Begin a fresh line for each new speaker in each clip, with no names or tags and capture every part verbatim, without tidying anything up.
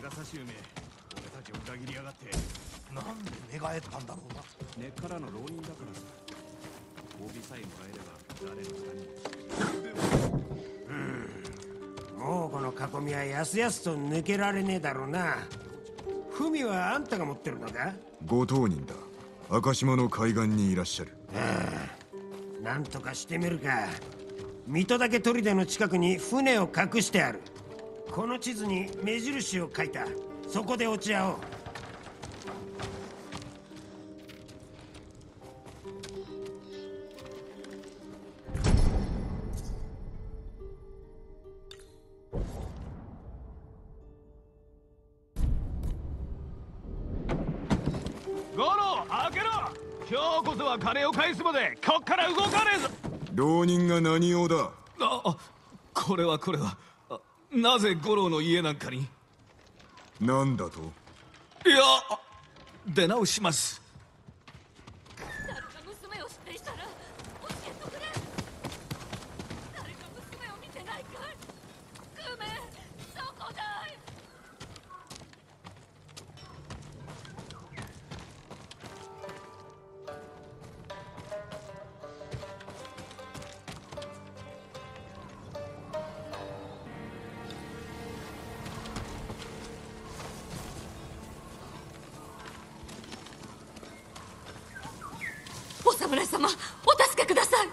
が差し埋め、俺たちを裏切りやがって。
なんで寝返ったんだろうな。
根っからの浪人だからさ。帯さえもらえれば誰の下にも。
うん、もうこの囲みはやすやすと抜けられねえだろうな。文はあんたが持ってるのか？
ご当人だ。赤島の海岸にいらっしゃる。
ああ、なんとかしてみるか。水戸岳砦の近くに船を隠してある。この地図に目印を書いた。そこで落ち合おう。
ゴロ、開けろ。今日こそは金を返すまでこっから動かねえぞ。
浪人が何用だ？
あ、あ、これはこれは。あ、なぜ五郎の家なんかに？
なんだと？
いや、出直します。
誰か娘を知っていたら教えてくれ。誰か娘を見てないかい？グメ、どこだい？お侍様、お助けください。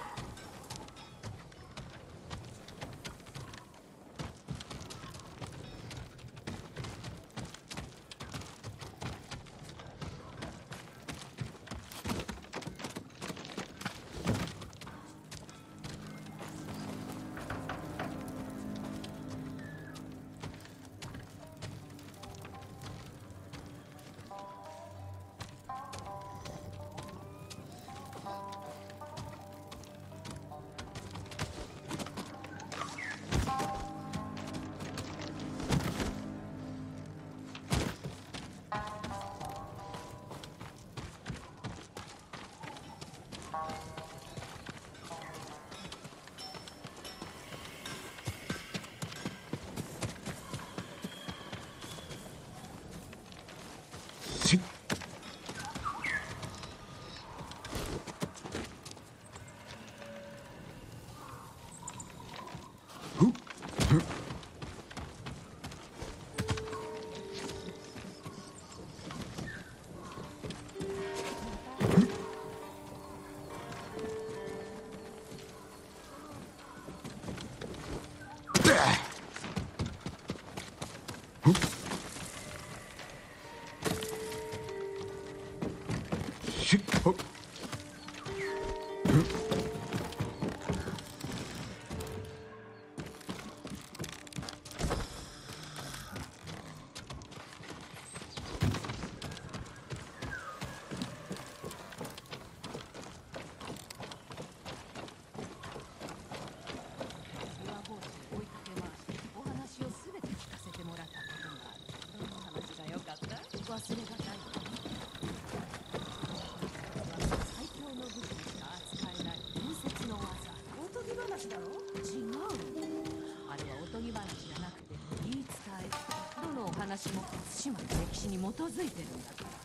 話も対馬の歴史に基づいてるんだから。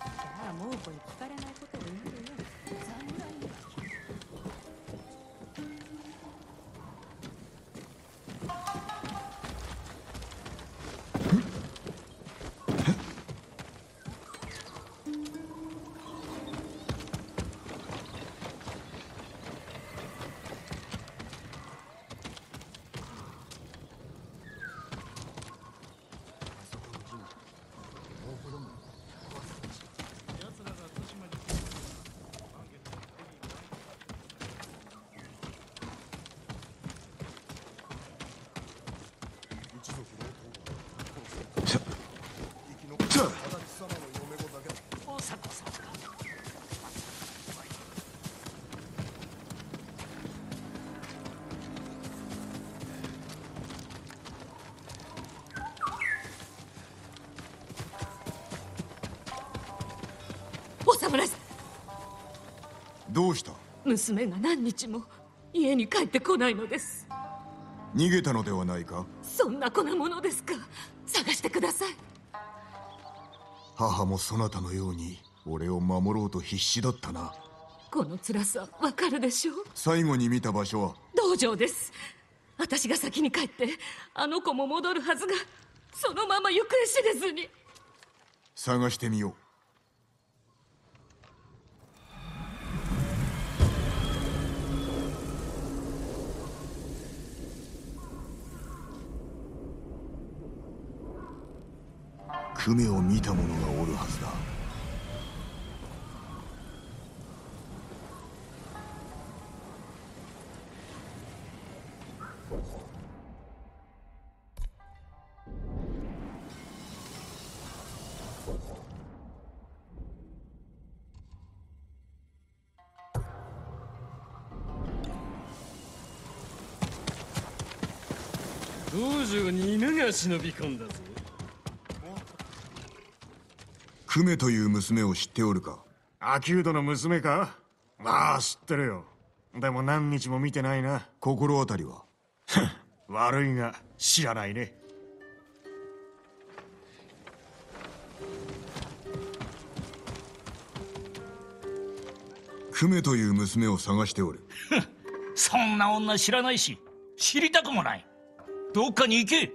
じゃあもうこれ聞かれないことを言うよ。侍には
お侍さん、
どうした？
娘が何日も家に帰ってこないのです。
逃げたのではないか？
そんな子なものですか。探してください。
母もそなたのように俺を守ろうと必死だったな。
この辛さわかるでしょう。
最後に見た場所は？
道場です。私が先に帰ってあの子も戻るはずが、そのまま行方知れずに。
探してみよう。クメを見た者がおるはずだ。
道場に犬が忍び込んだぞ。
クメという娘を知っておるか？
アキュードの娘か？ああ、知ってるよ。でも何日も見てないな。
心当たりは？
悪いが知らないね。
クメという娘を探しておる。
そんな女知らないし、知りたくもない。どっかに行け。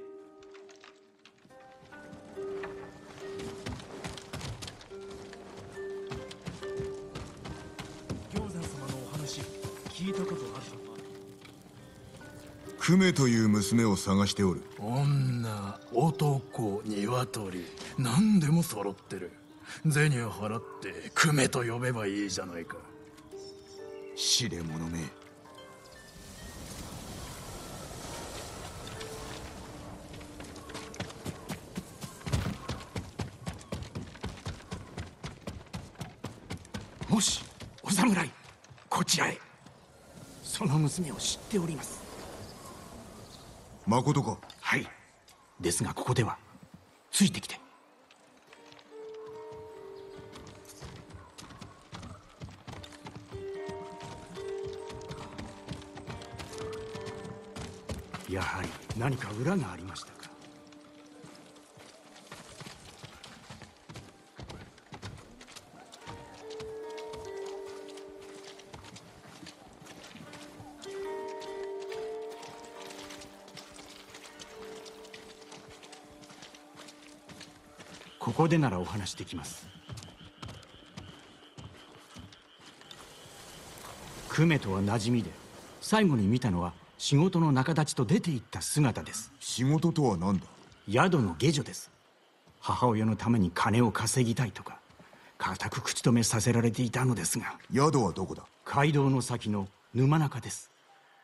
氷山様のお話聞いたことあるか？
クメという娘を探しておる。
女、男、鶏、何でも揃ってる。銭を払ってクメと呼べばいいじゃないか。
知れ者め。
もしお侍、こちらへ。その娘を知っております。
まことか？
はい。ですがここではついてきて。やはり何か裏がありましたか。ここでならお話できます。クメとは馴染みで、最後に見たのは仕事の仲立ちと出て行った姿です。
仕事とは何だ？
宿の下女です。母親のために金を稼ぎたいとか固く口止めさせられていたのですが。
宿はどこだ？
街道の先の沼中です。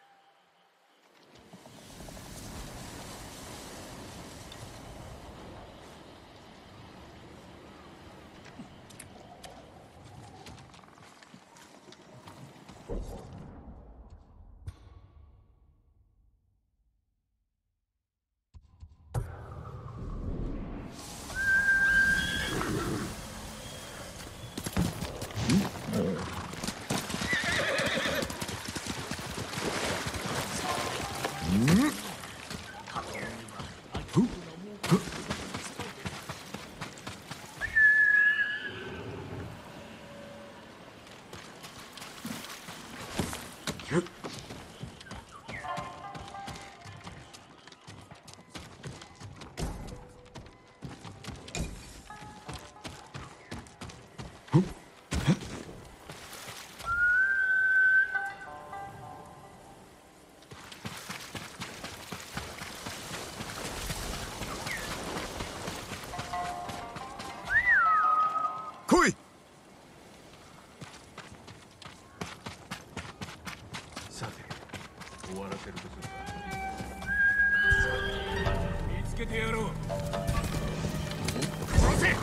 来い。
さて、終わらせるとするか。見つけてやろう。殺せ。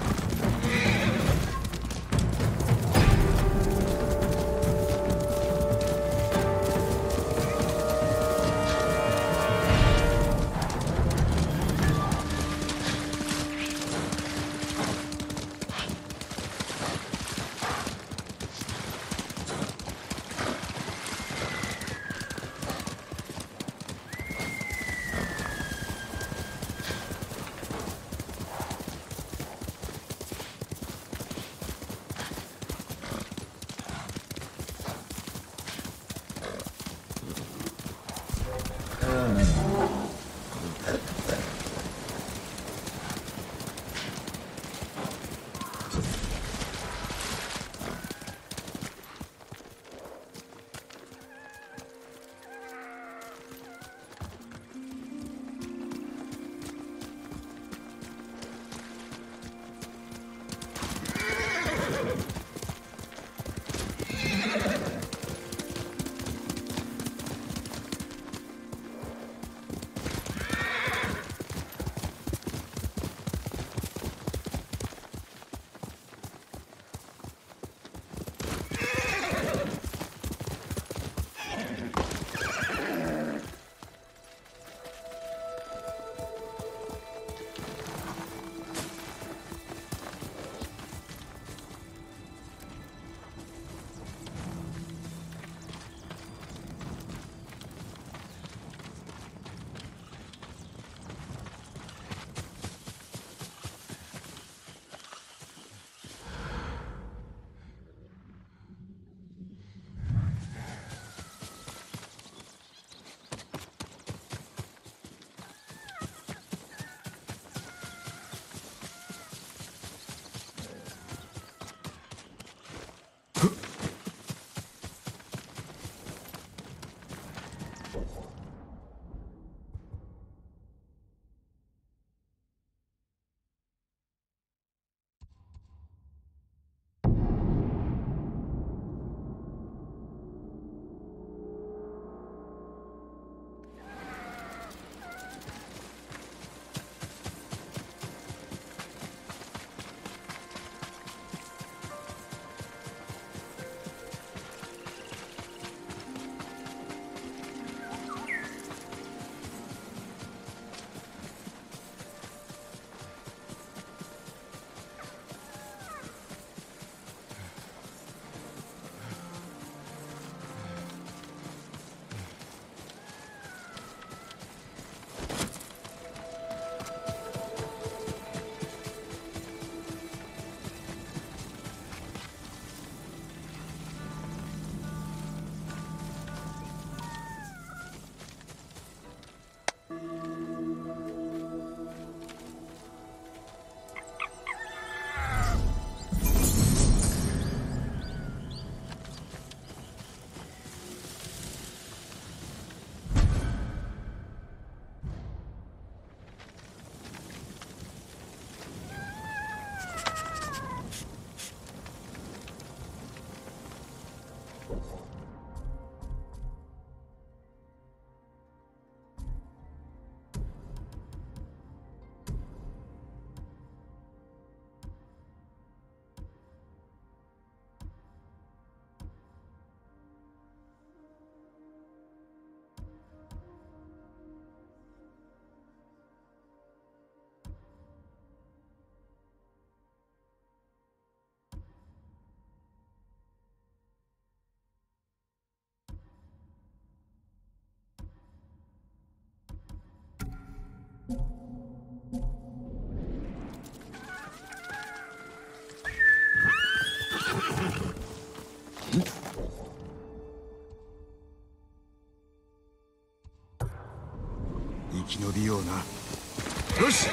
生き延びような。よし。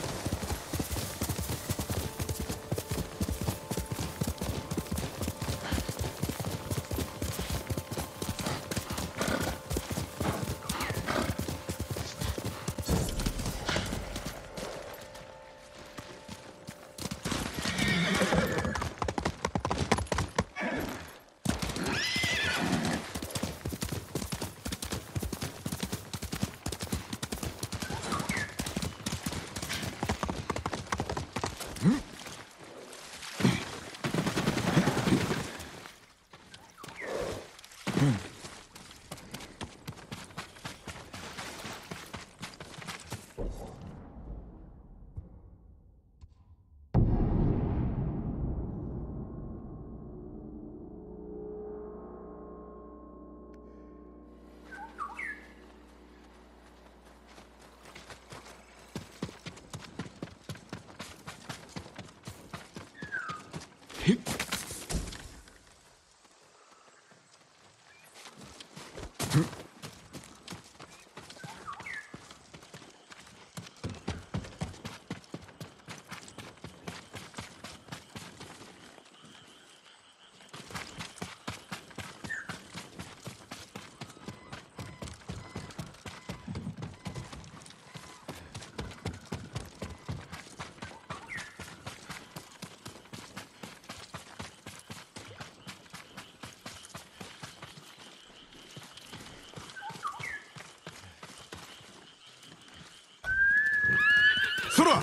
そら。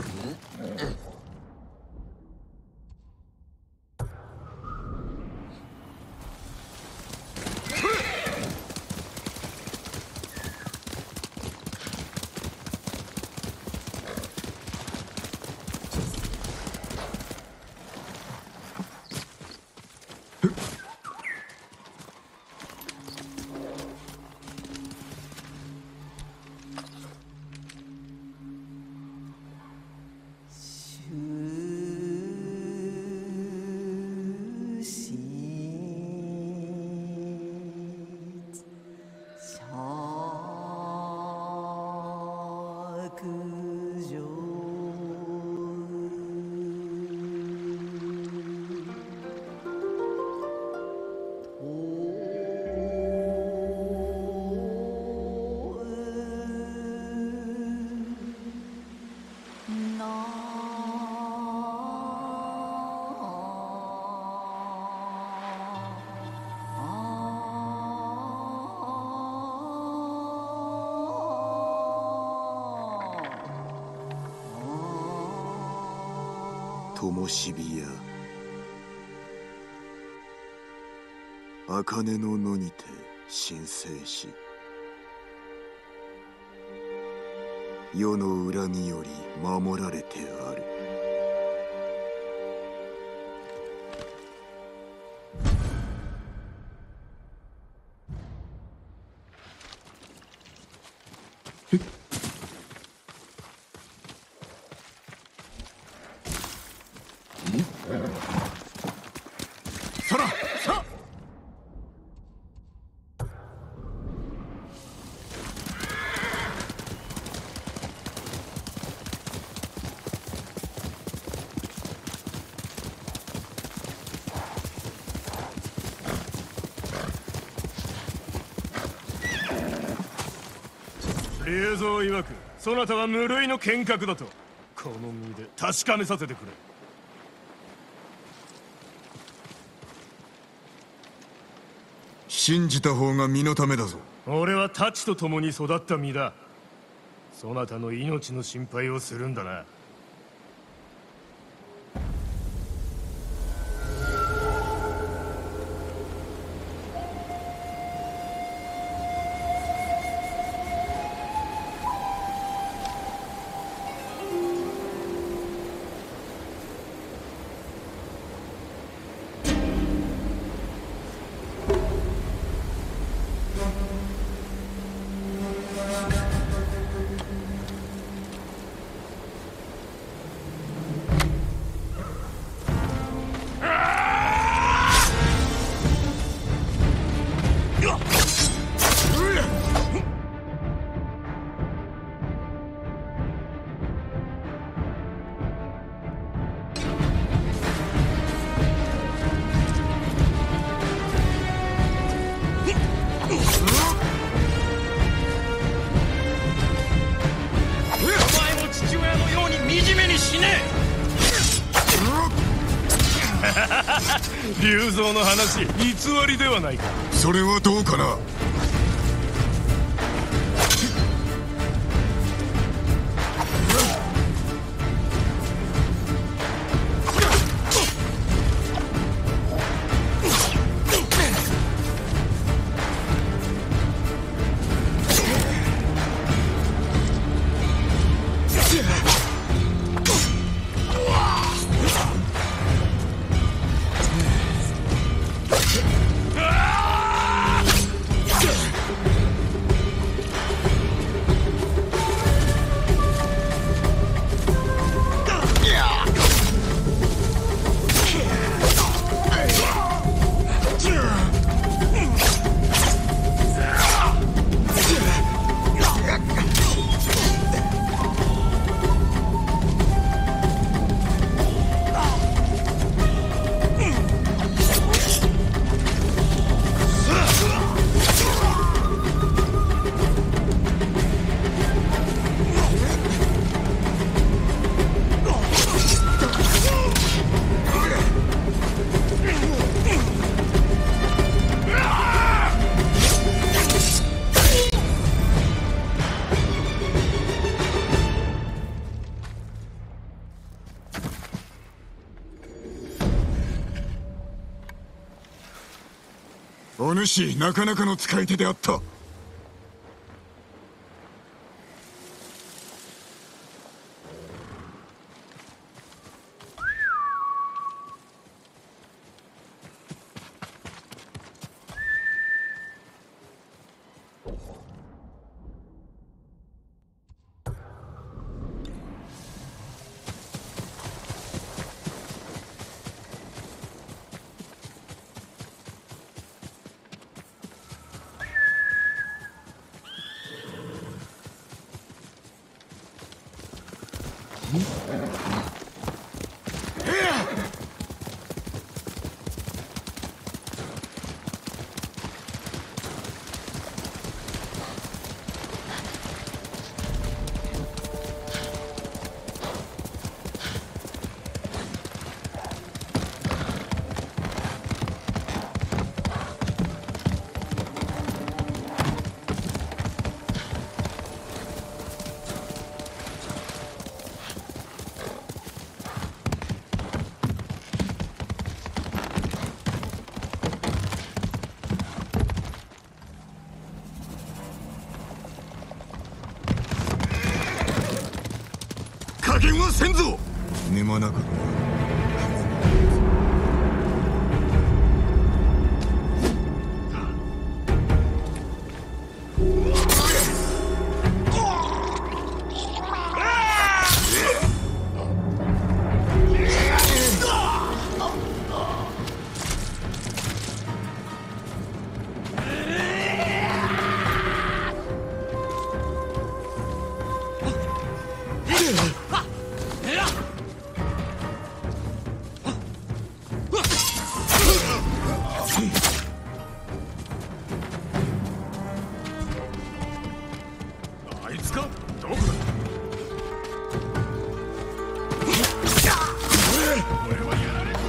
灯火や茜の野にて神聖し、世の恨みより守られてある。
竜蔵曰くそなたは無類の剣客だと、この身で確かめさせてくれ。
信じた方が身のためだぞ。
俺は太刀と共に育った身だ。そなたの命の心配をするんだな。
龍造の話偽りではないか。
それはどうかな。お主、なかなかの使い手であった。加減はせんぞ。沼なかった。
あいつか？どこだ？俺はやられる。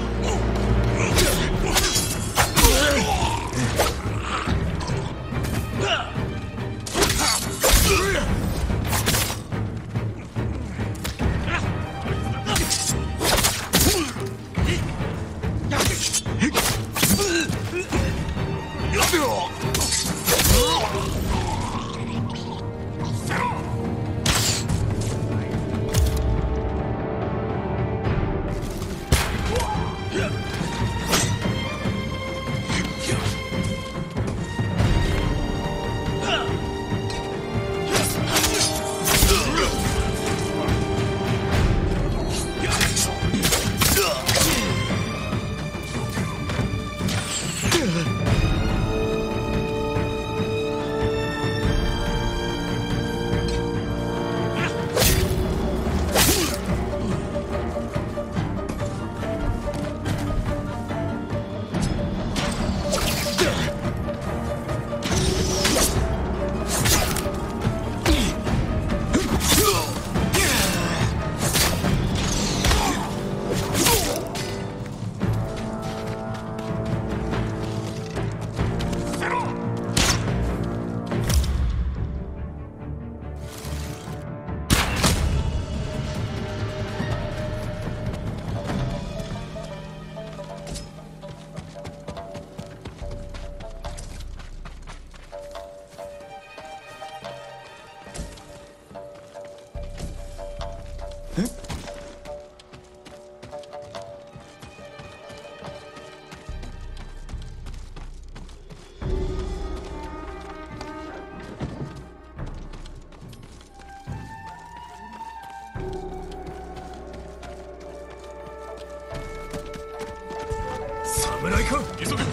侍か。急げ。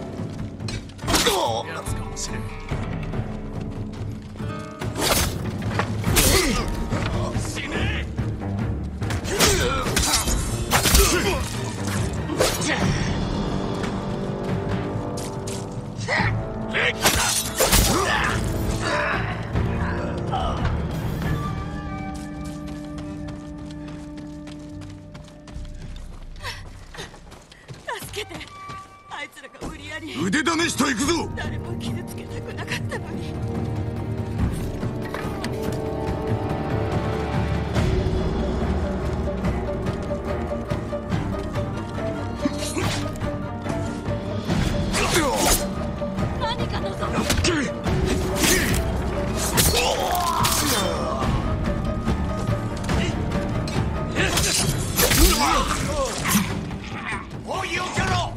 やつかもしれん。
死ね
助けて。あいつらが無理やり。
腕試しと行くぞ。
誰も傷つけたくなかったのに。
何か望む。
おいよけろ。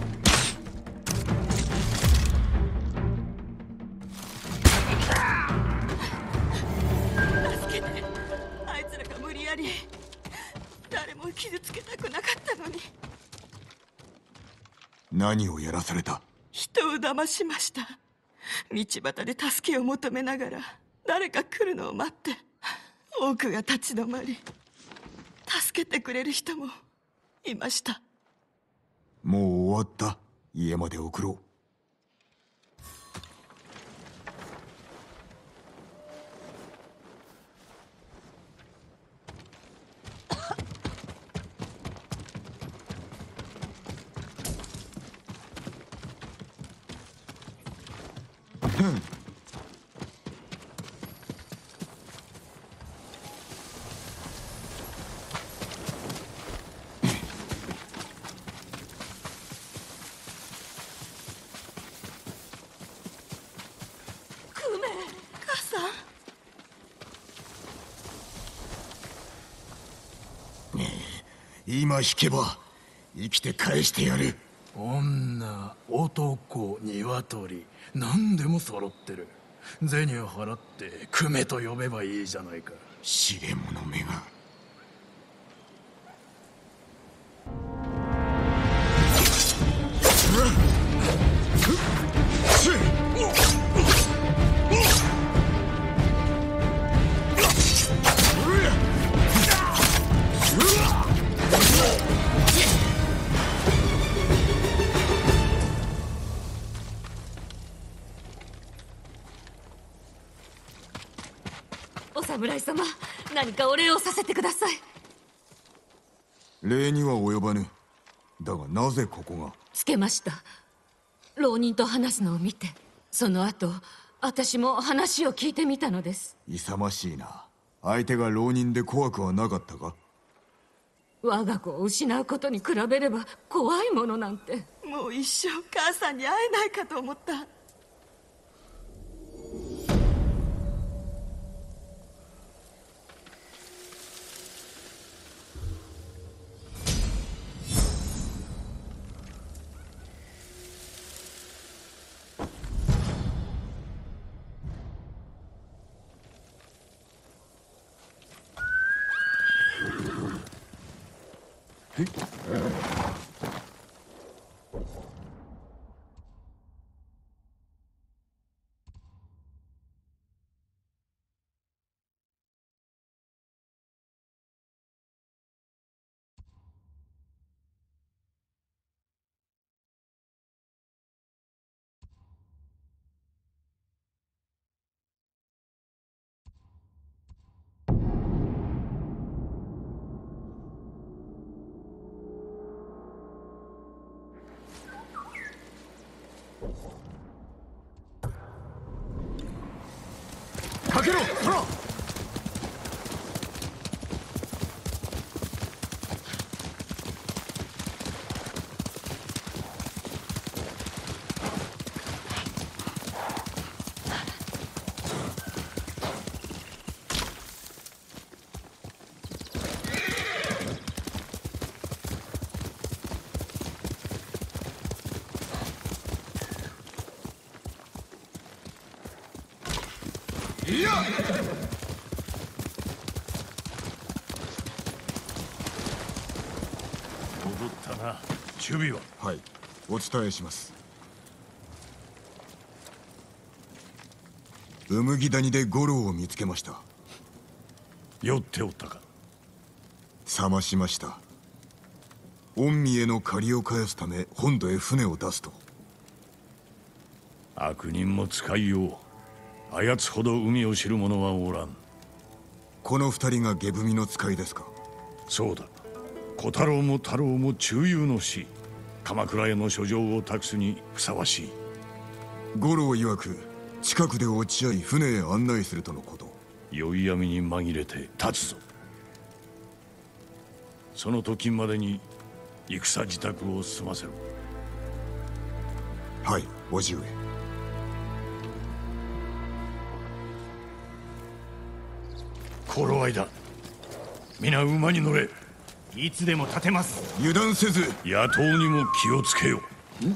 助けて。あいつらが無理やり。誰も傷つけたくなかったのに。
何をやらされた？
人を騙しました。道端で助けを求めながら誰か来るのを待って多くが立ち止まり、助けてくれる人もいました。
もう終わった。家まで送ろう。
母さん。
今引けば生きて返してやる。
女、男、鶏、何でも揃ってる。銭を払ってクメと呼べばいいじゃないか。
試練者目が。
お侍様、何かお礼をさせてください。
礼には及ばぬ。だがなぜここが？
つけました。浪人と話すのを見て、その後私も話を聞いてみたのです。
勇ましいな。相手が浪人で怖くはなかったか？
我が子を失うことに比べれば怖いものなんて。
もう一生母さんに会えないかと思った。
かけろ、ほら。 いや
戻ったな。守備は？
はい、お伝えします。
うむぎ谷で五郎を見つけました。
酔っておったか？
覚ましました。御身への借りを返すため本土へ船を出すと。
悪人も使いよう。あやつほど海を知る者はおらん。
この二人が下踏みの使いですか？
そうだ。小太郎も太郎も中庸の死。鎌倉への書状を託すにふさわしい。
五郎曰く近くで落ち合い船へ案内するとのこと。
宵闇に紛れて立つぞ。その時までに戦自宅を済ませろ。
はい、叔父上。
頃合いだ。皆馬に乗れ。
いつでも立てます。
油断せず
野党にも気をつけよ。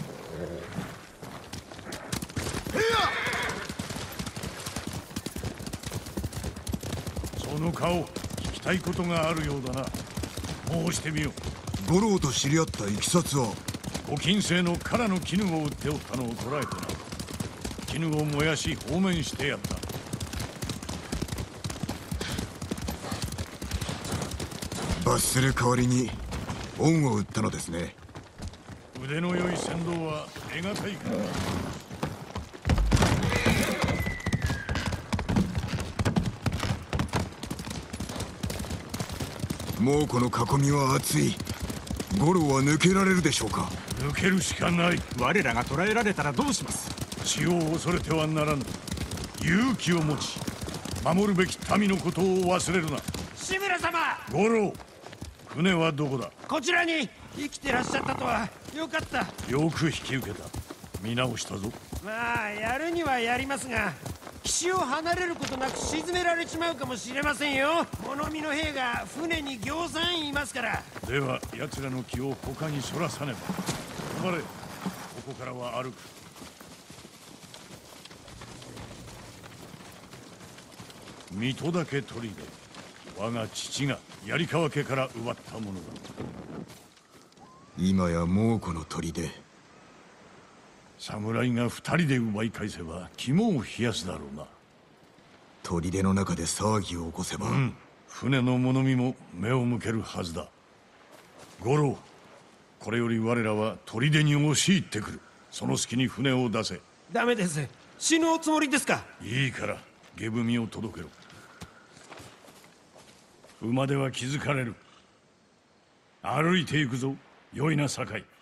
その顔、聞きたいことがあるようだな。申してみよ。
五郎と知り合ったいきさつは？
ご金星の唐の絹を売っておったのを捕らえてな。絹を燃やし放免してやった。
罰する代わりに恩を売ったのですね。
腕の良い船頭は得難いから。
もうこの囲みは厚い。五郎は抜けられるでしょうか？
抜けるしかない。
我らが捕らえられたらどうします？
死を恐れてはならぬ。勇気を持ち守るべき民のことを忘れるな。
志村様、
五郎、船はどこだ？
こちらに。生きてらっしゃったとはよかった。
よく引き受けた。見直したぞ。
まあやるにはやりますが、岸を離れることなく沈められちまうかもしれませんよ。物見の兵が船にぎょうさんいますから。
では奴らの気を他にそらさねば。止まれ。ここからは歩く。水戸だけ取りで我が父が槍川家から奪ったものだ。
今や猛虎の砦。
侍が二人で奪い返せば肝を冷やすだろうな。
砦の中で騒ぎを起こせば、
うん、船の物見も目を向けるはずだ。五郎、これより我らは砦に押し入ってくる。その隙に船を出せ。
ダメです。死ぬおつもりですか？
いいから下踏みを届けろ。馬では気づかれる。歩いて行くぞ。よいな酒井。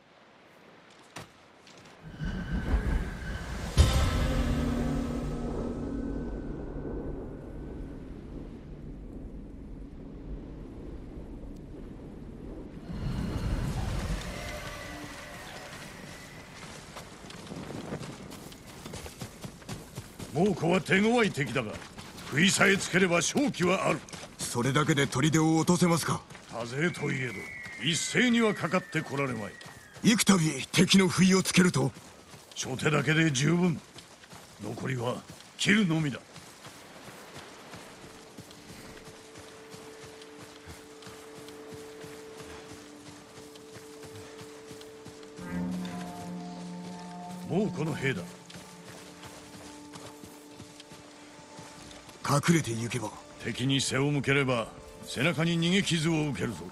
猛虎は手強い敵だが、食いさえつければ勝機はある。
それだけで砦を落とせますか？
多勢といえど一斉にはかかってこられまい。
幾度敵の不意をつけると？
初手だけで十分。残りは切るのみだ。もうこの兵だ。
隠れて行けば。
敵に背を向ければ背中に逃げ傷を受けるぞ。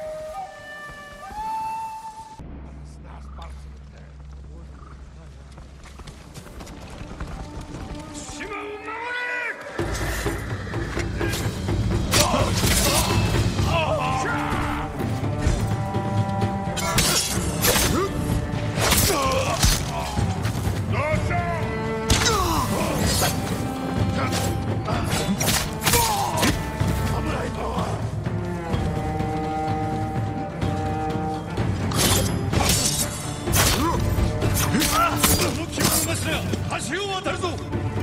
橋を渡るぞ。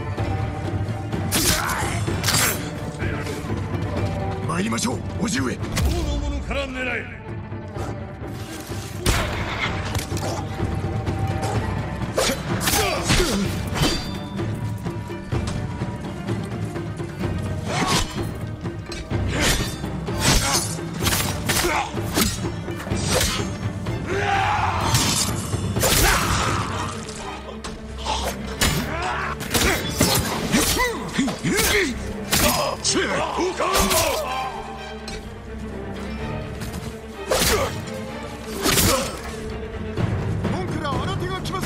参りましょう、叔父上。
王の者から狙え。
モンクラ新手が来ます。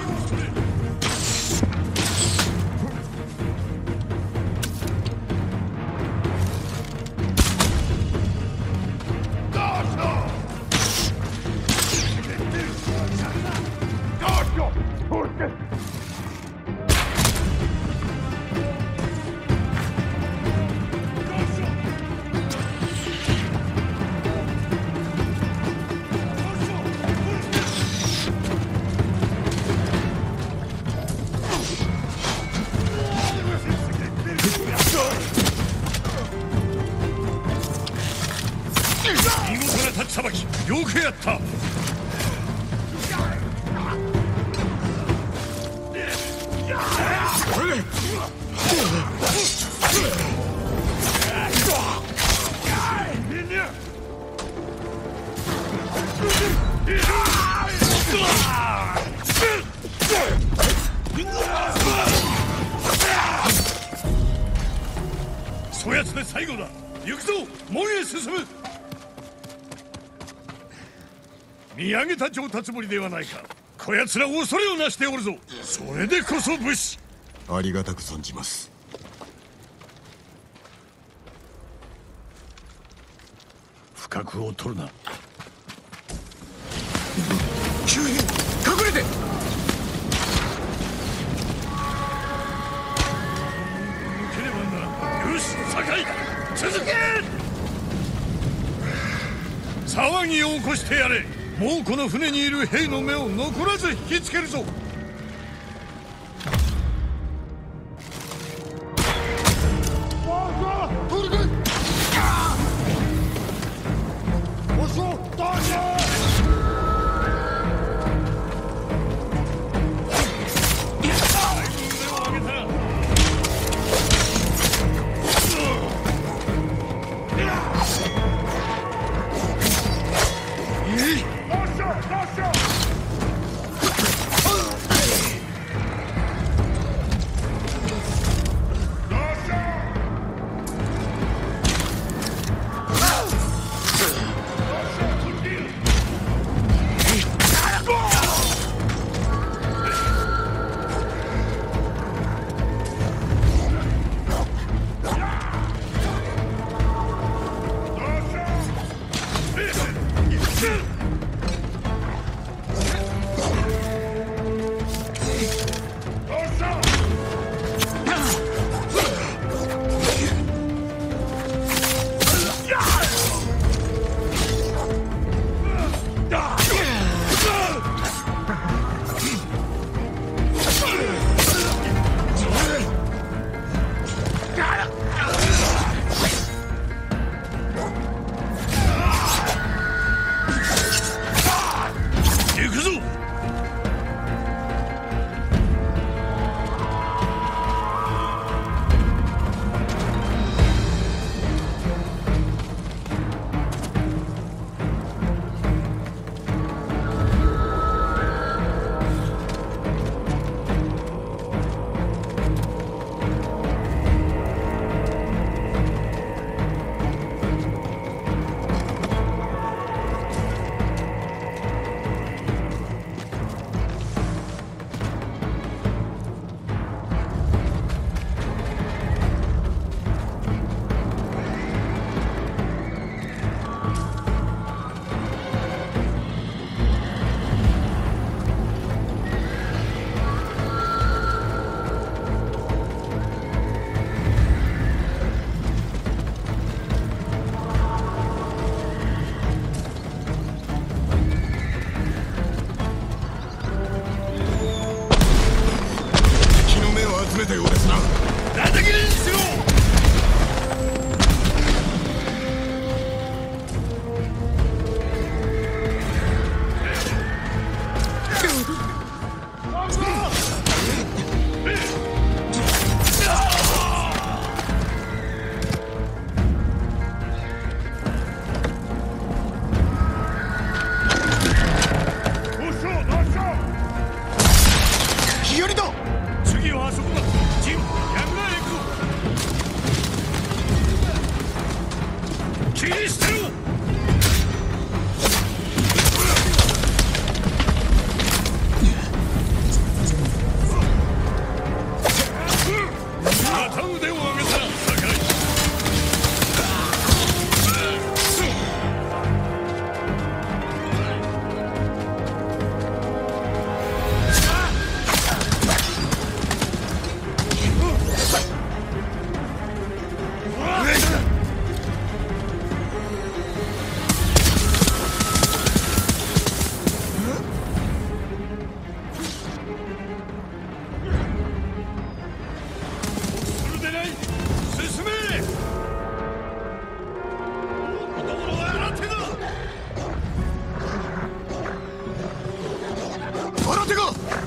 見事な立ちさばき、よくやった。そやつで最後だ。行くぞ、門へ進む。見上げた上達ぶりではないか。こやつら恐れをなしておるぞ。それでこそ武士。
ありがたく存じます。
不覚を取るな。
急に隠れて。
抜ければな。よし、酒井続け。騒ぎを起こしてやれ。もうこの船にいる兵の目を残らず引きつけるぞ。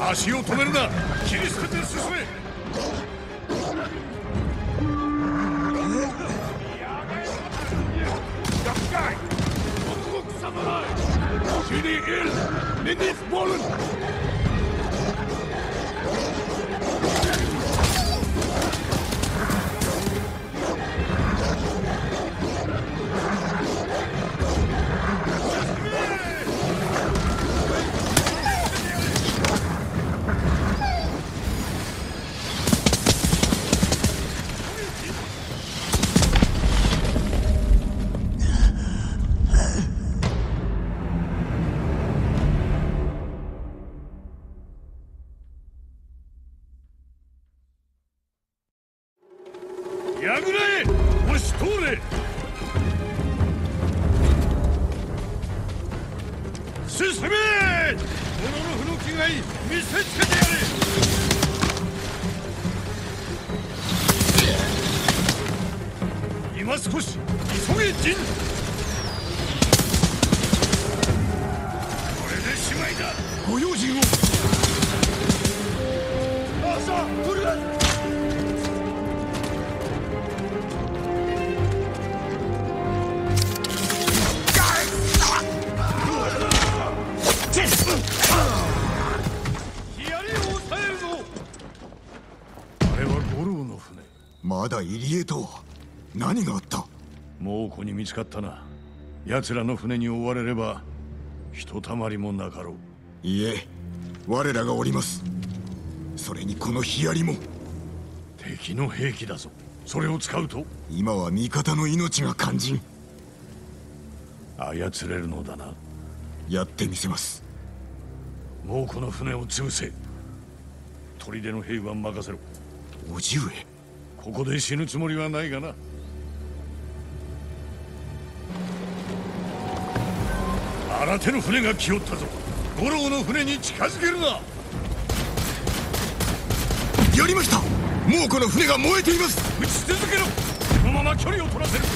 足を止めるな。切り捨てて進め。Jullie il, mit nicht wollen!
まだ入江とは何があった？
猛虎に見つかったな。奴らの船に追われればひとたまりもなかろう。
いえ、我らがおります。それにこのヒアリも
敵の兵器だぞ。それを使うと
今は味方の命が肝心。
操れるのだな。
やってみせます。
猛虎の船を潰せ。砦の兵は任せろ。
叔父上、
ここで死ぬつもりはないがな。新手の船が来よったぞ。五郎の船に近づけるな。
やりました。猛虎の船が燃えています。
撃ち続けろ。このまま距離を取らせる。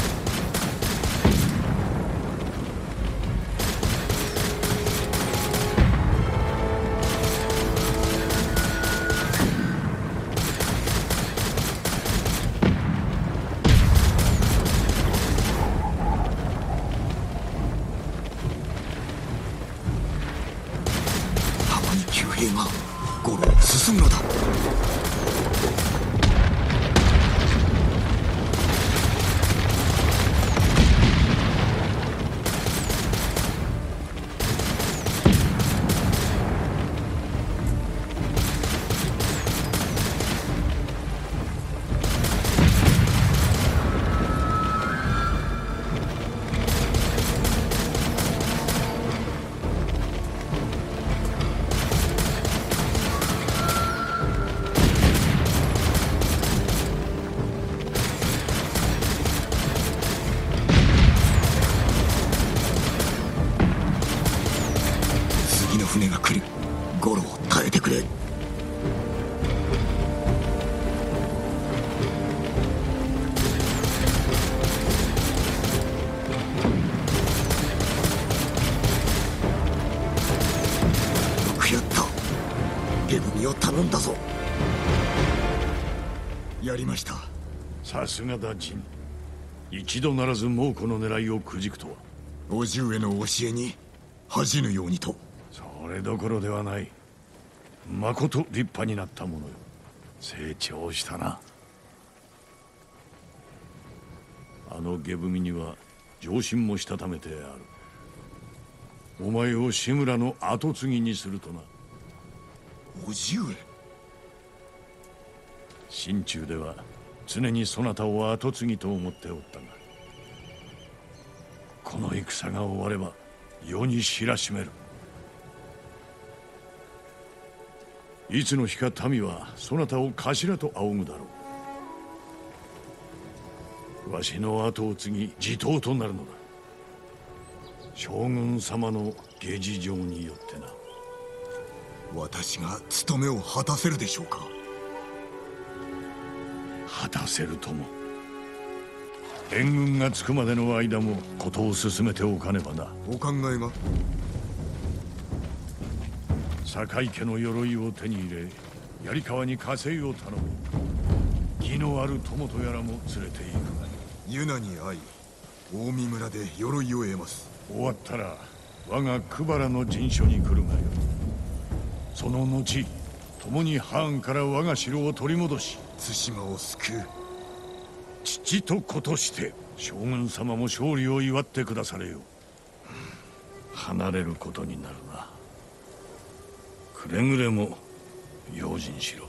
進むのだ。船が来る。ゴロを耐えてくれ。よくやった。ゲブミを頼んだぞ。やりました。
さすがだ、ジン。一度ならず猛虎の狙いをくじくとは。
叔父上の教えに恥じぬようにと。
それどころではない。まこと立派になったものよ。成長したな。あのゲブミには上心もしたためてある。お前を志村の跡継ぎにするとな。
叔父上。
心中では常にそなたを跡継ぎと思っておったが、この戦が終われば世に知らしめる。いつの日か民はそなたを頭と仰ぐだろう。わしの後を継ぎ地頭となるのだ。将軍様の下事情によってな。
私が務めを果たせるでしょうか。
果たせるとも。援軍が着くまでの間も事を進めておかねばな。
お考えが。
坂井家の鎧を手に入れ、槍川に加勢を頼む。義のある友とやらも連れて行く。
ユナに会い、大見村で鎧を得ます。
終わったら我がクバラの陣所に来るがよ。その後共にハーンから我が城を取り戻し、
対馬を救う。
父と子として将軍様も勝利を祝ってくだされよ。離れることになるな。くれぐれも用心しろ。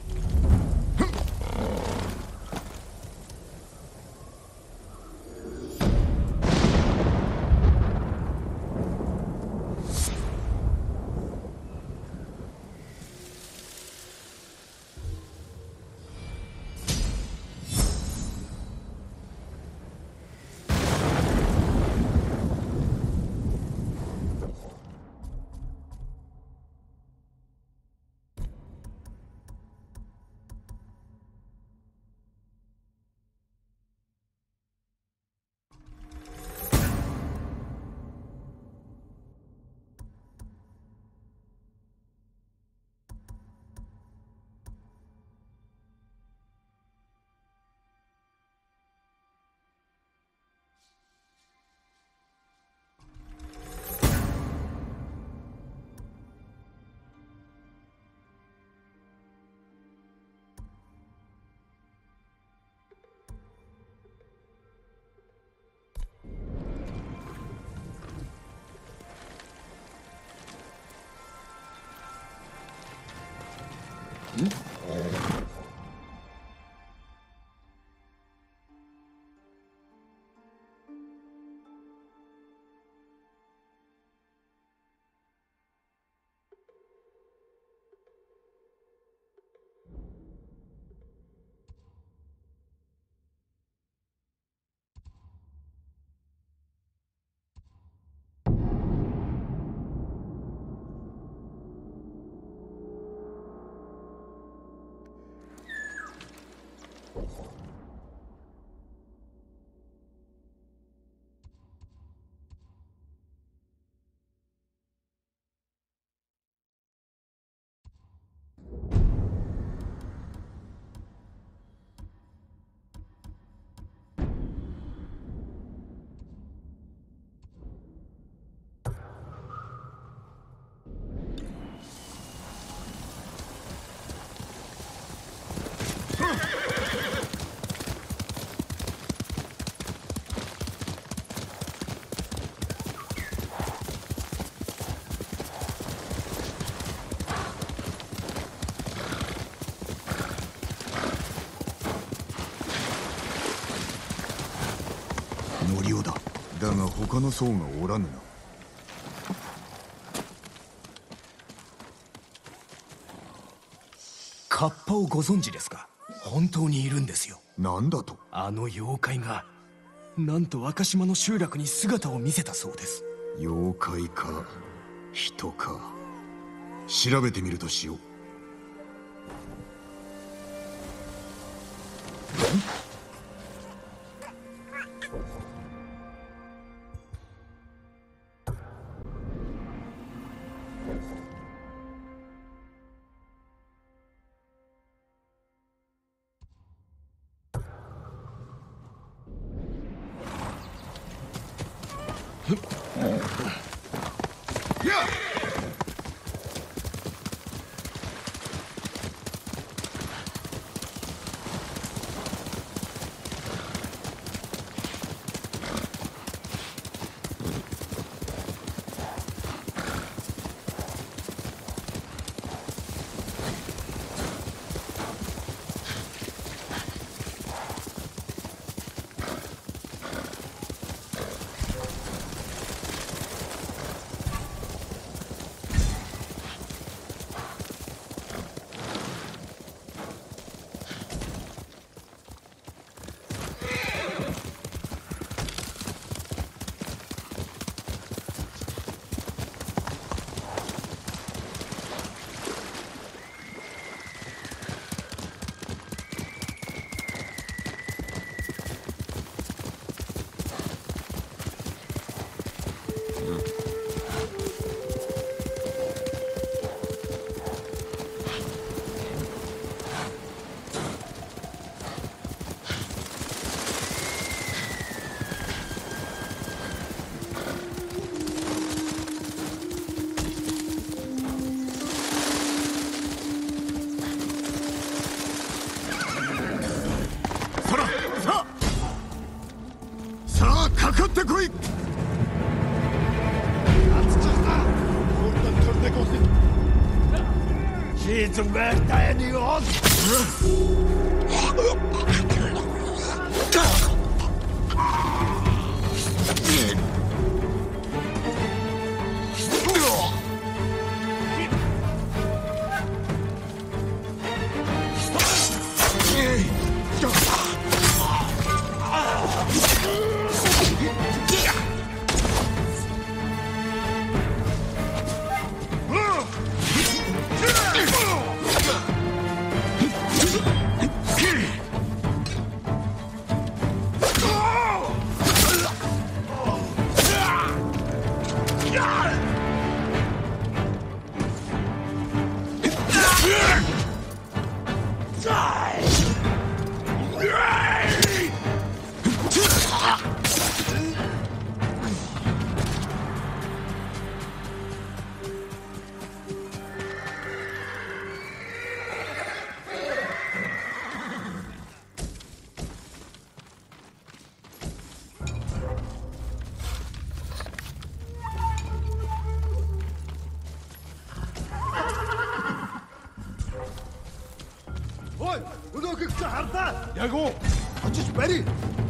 森尾だ。だが他の僧がおらぬな。
カッパをご存知ですか？本当にいるんですよ。
なんだと？
あの妖怪がなんと若島の集落に姿を見せたそうです。
妖怪か人か調べてみるとしよう。 ってこい。
She's werkt hij nu op.
야고, 어찌 빨리.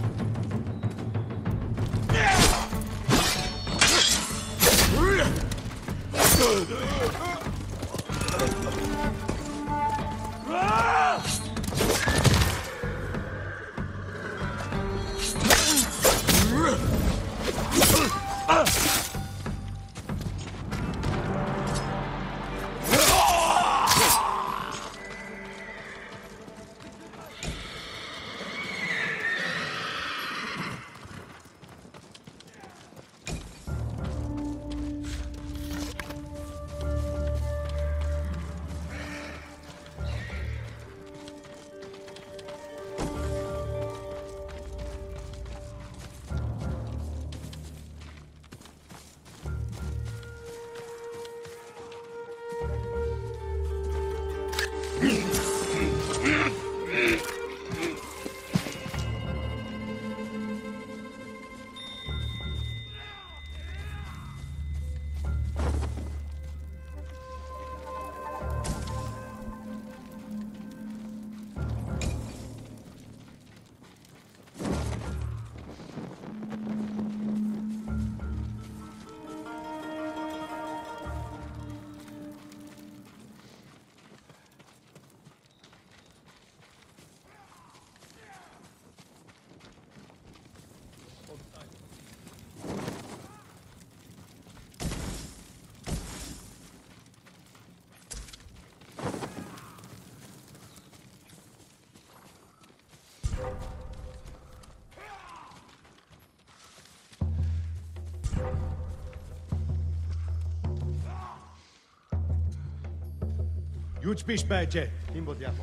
Już pisz będzie, im bod jako.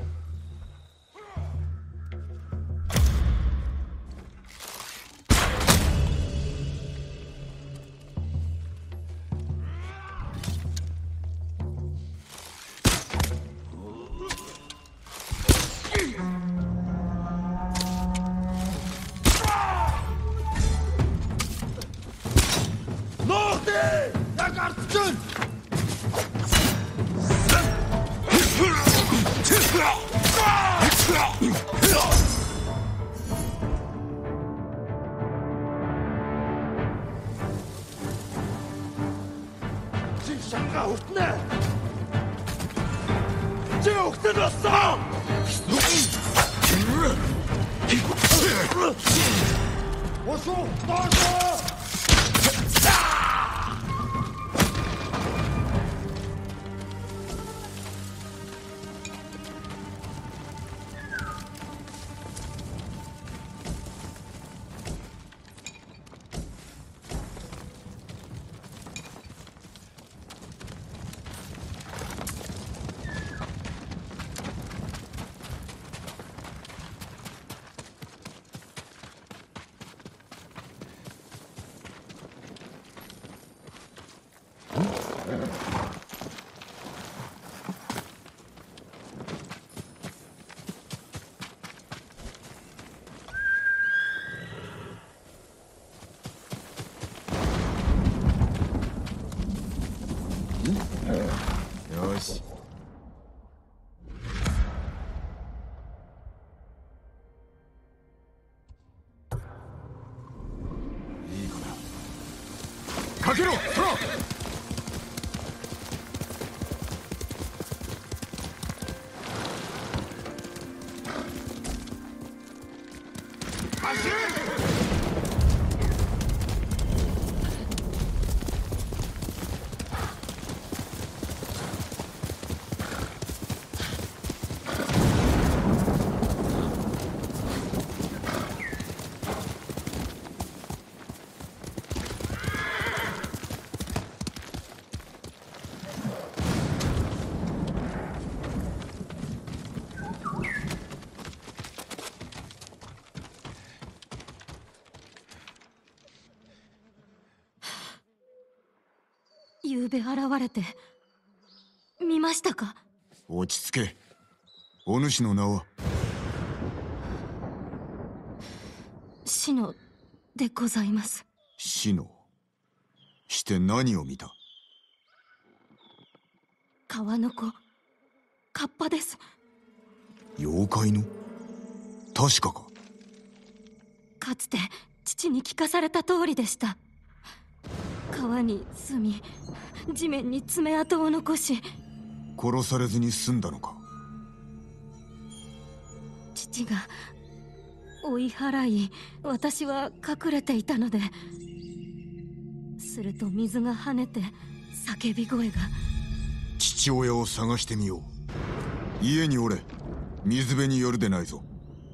Norte! Jak artçın! 진상가 없네. 쟤 옥대졌어. 어서 나서.
かけろトラ。
走れ。
昨べ現れて見ましたか？
落ち着け。お主の名は？
シノでございます。
シノ。して何を見た？
川の子、カッパです。
妖怪の？確かか？
かつて父に聞かされた通りでした。川に住み、地面に爪痕を残し、
殺されずに済んだのか？
父が追い払い、私は隠れていたので、すると水が跳ねて叫び声が。
父親を探してみよう。家におれ。水辺によるでないぞ。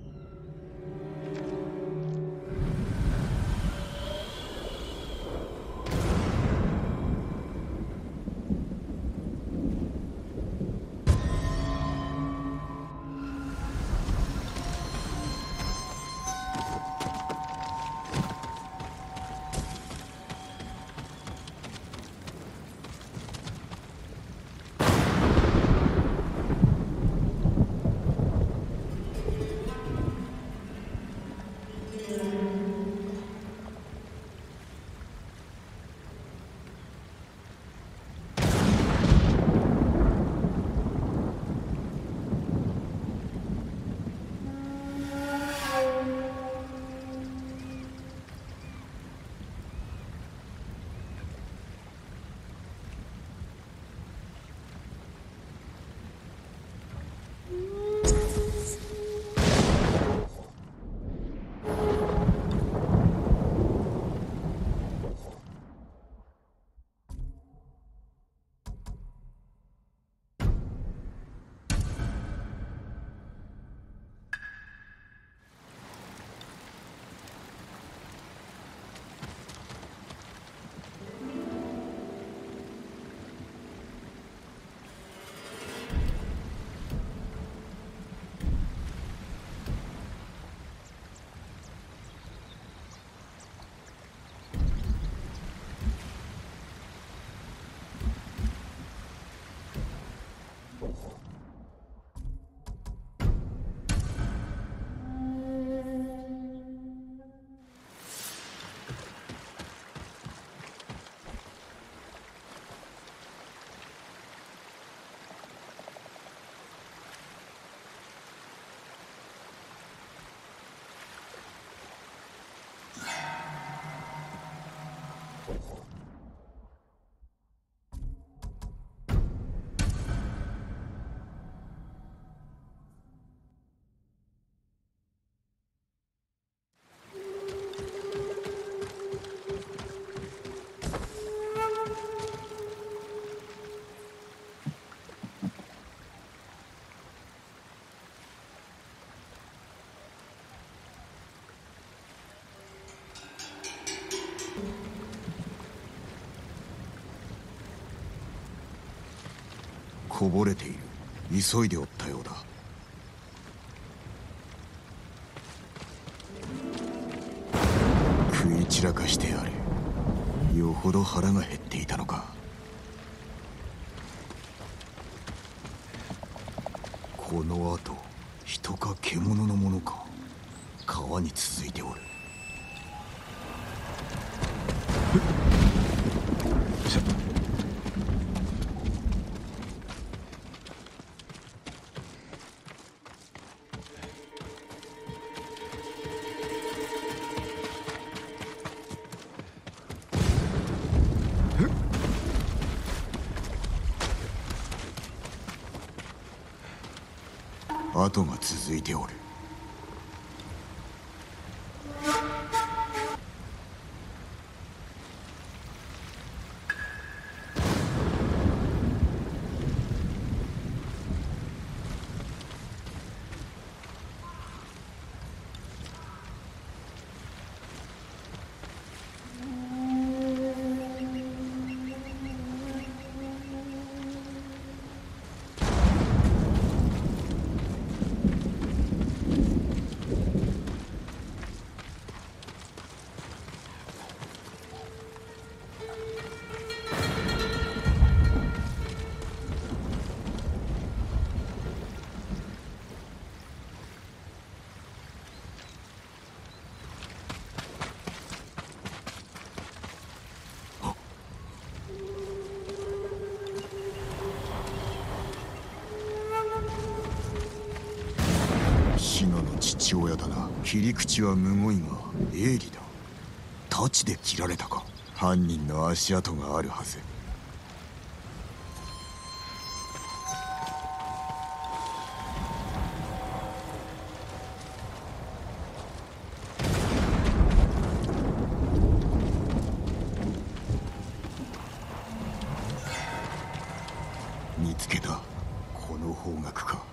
こぼれている。急いでおったようだ。食い散らかしてやれ。よほど腹が減っていたのか。この後、人か獣のものか。川に続いておる。 跡が続いておる。シノの父親だな。切り口はむごいが鋭利だ。太刀で切られたか。犯人の足跡があるはず。見つけた。この方角か。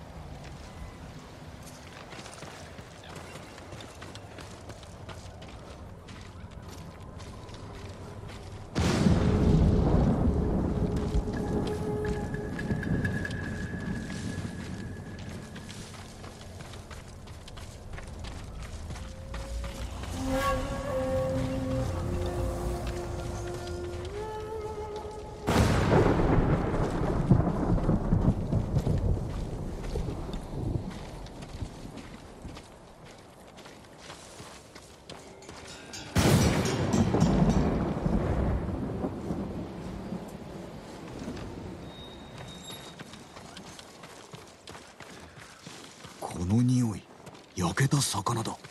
この匂い、焼けた魚だ。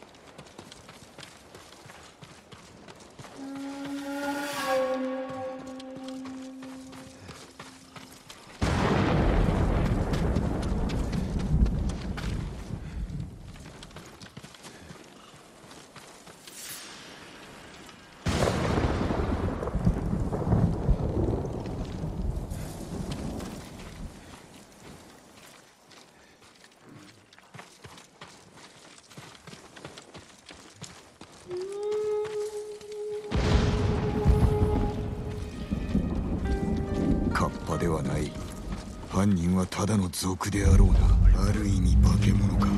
カッパではない。犯人はただの賊であろうな。ある意味化け物か。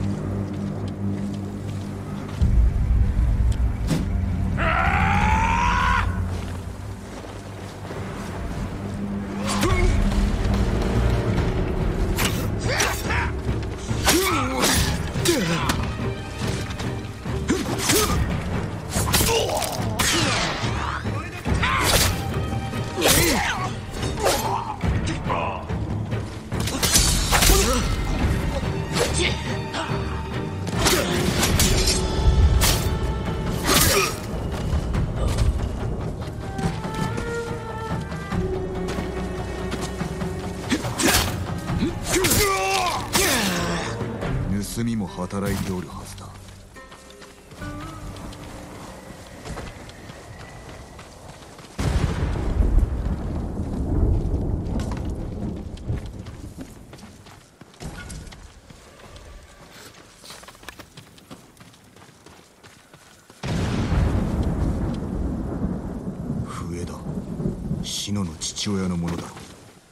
盗みも働いておるはずだ。笛だ。シノの父親のものだろう。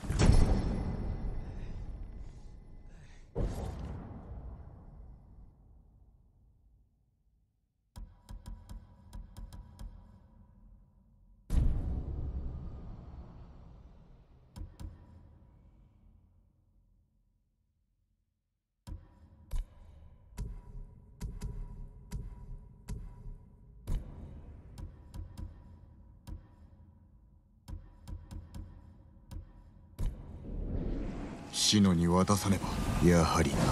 シノに渡さねば。やはりな。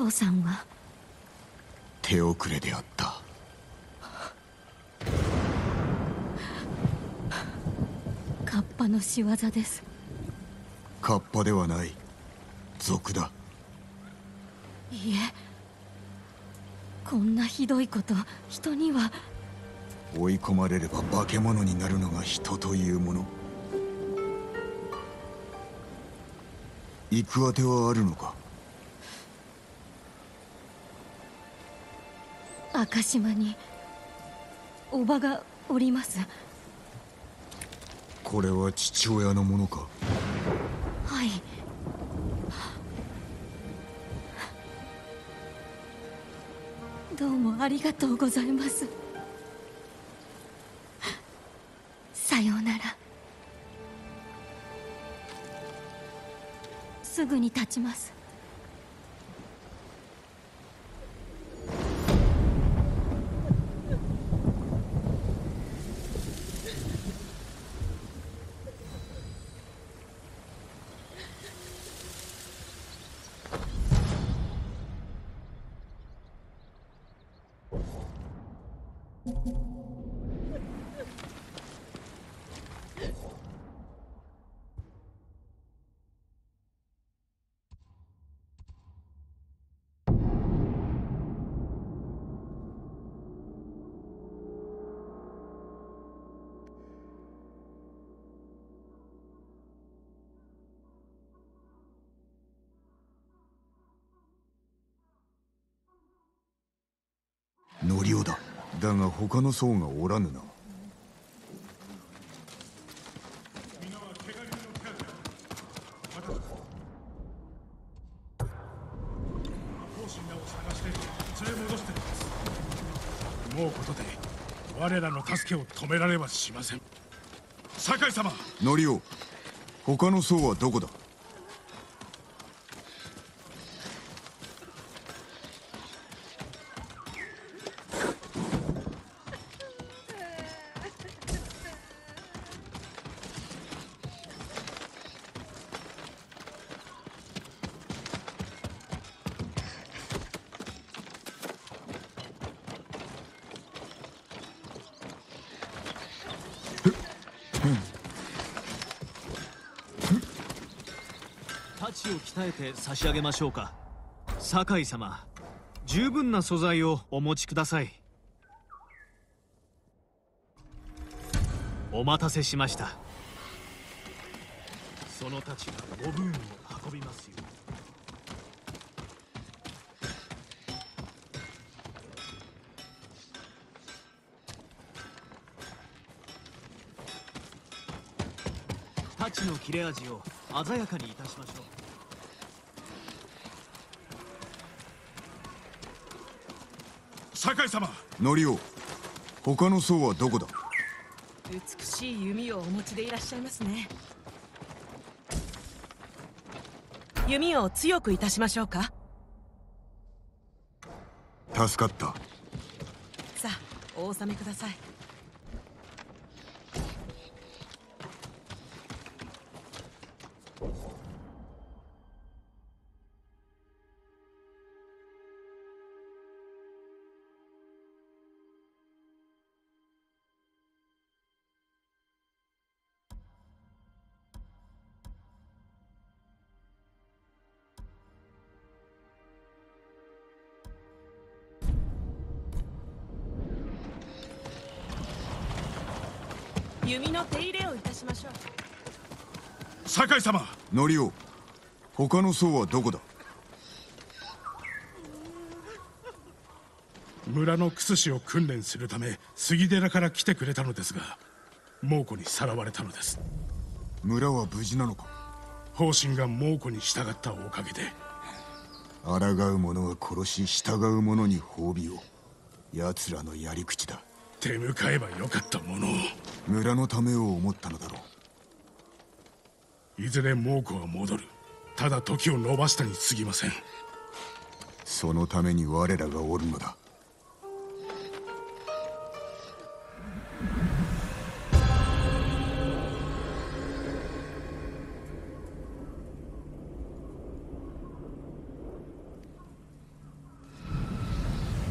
父さんは
手遅れであった。
カッパの仕業です。
カッパではない、賊だ。
いいえ、こんなひどいこと人には。
追い込まれれば化け物になるのが人というもの。行くあてはあるのか？
赤島におばがおります。
これは父親のものか？
はい。どうもありがとうございます。さようなら。すぐに立ちます。
ノリオだ。だが他の僧がおらぬな。
もうことで我らの助けを止められはしません。酒井様。
ノリオ、他の僧はどこだ？
太刀を鍛えて差し上げましょうか。酒井様、十分な素材をお持ちください。お待たせしました。その太刀がご分を運びますよ。太刀の切れ味を鮮やかにいたしましょう。
酒井様。
ノリオ、他の僧はどこだ？
美しい弓をお持ちでいらっしゃいますね。弓を強くいたしましょうか。
助かった。
さあ、お納めください。弓の手入れをいたしましょう。
酒井様。
ノリオ、他の僧はどこだ？
村の薬師を訓練するため杉寺から来てくれたのですが、猛虎にさらわれたのです。
村は無事なのか？
方針が猛虎に従ったおかげで。
抗う者は殺し、従う者に褒美を。奴らのやり口だ。
手向かえばよかったものを。
村のためを思ったのだろ
う。いずれ猛虎は戻る。ただ時を延ばしたに過ぎません。
そのために我らがおるのだ。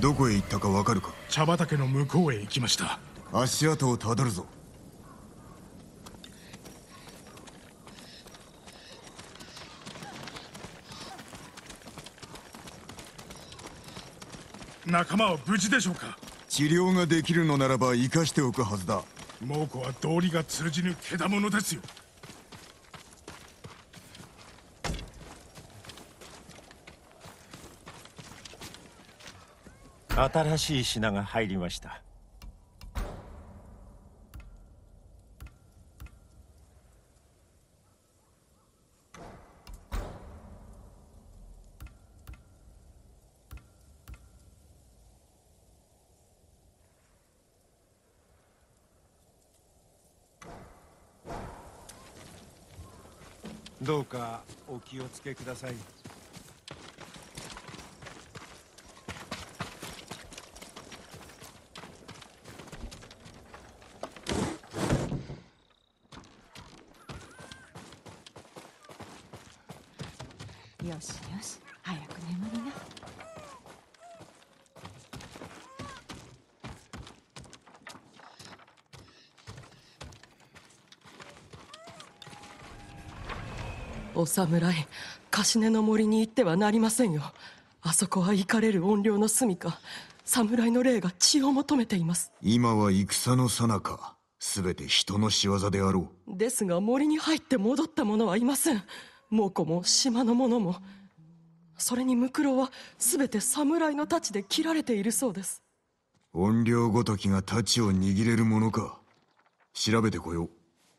どこへ行ったかわかるか？
茶畑の向こうへ行きました。
足跡をたどるぞ。
仲間は無事でしょうか？
治療ができるのならば生かしておくはずだ。
猛虎は道理が通じぬ獣ですよ。
新しい品が入りました。どうかお気をつけください。
よしよし、早く眠りな。
お侍、カシネの森に行ってはなりませんよ。あそこは怒れる怨霊の住処。侍の霊が血を求めています。
今は戦の最中、すべて人の仕業であろ
う。ですが森に入って戻った者はいません。猛虎も島の者も。それにムクロはすべて侍の太刀で切られているそうです。
怨霊ごときが太刀を握れるものか。調べてこよう。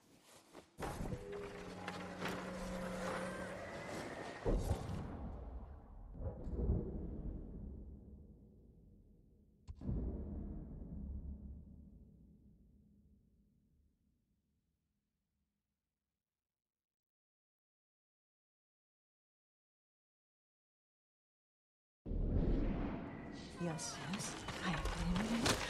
よしよし、早く眠りな。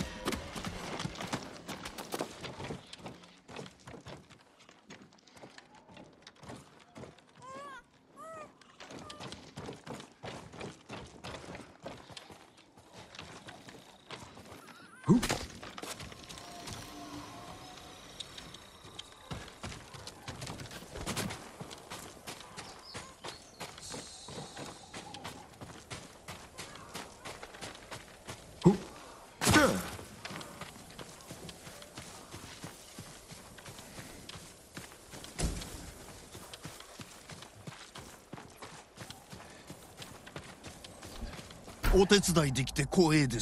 お手伝いできて光栄です。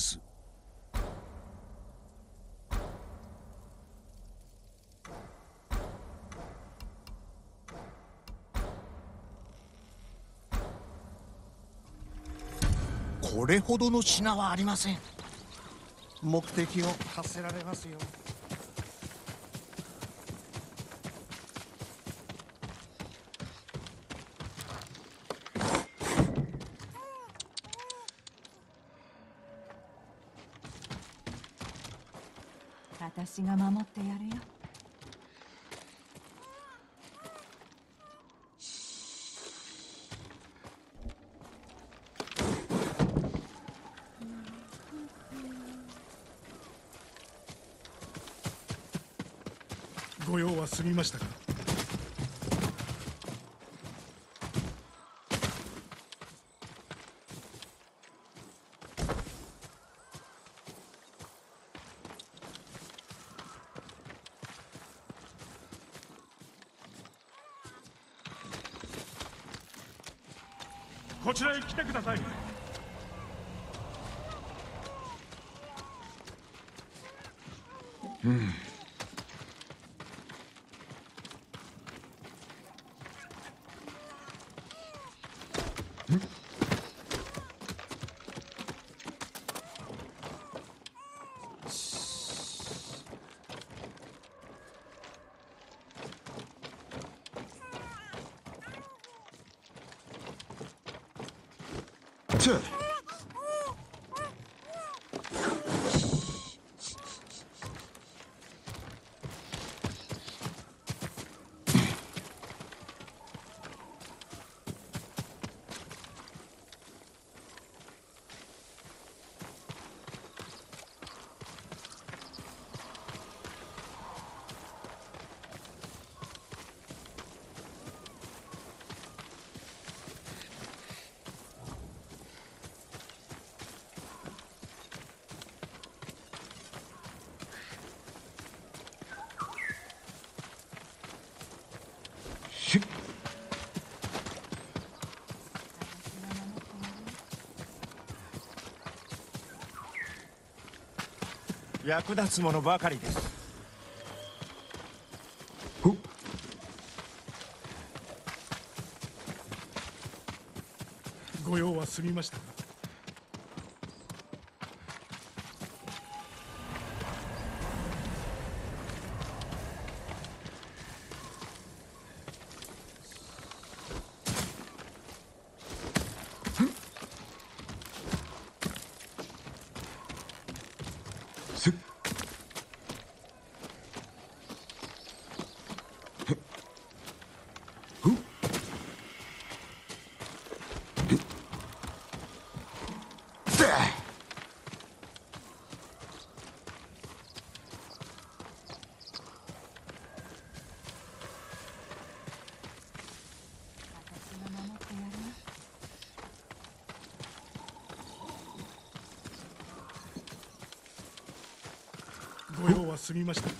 これほどの品はありません。目的を達せられますよ。
私が守ってやるよ。
ご用は済みましたか？こちらへ来てください。
うん。ちょ
役立つものばかりです。
ご用は済みましたか？ご用は済みましたか？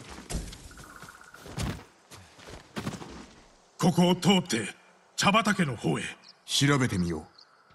ここを通って茶畑の方へ。
調べてみよう。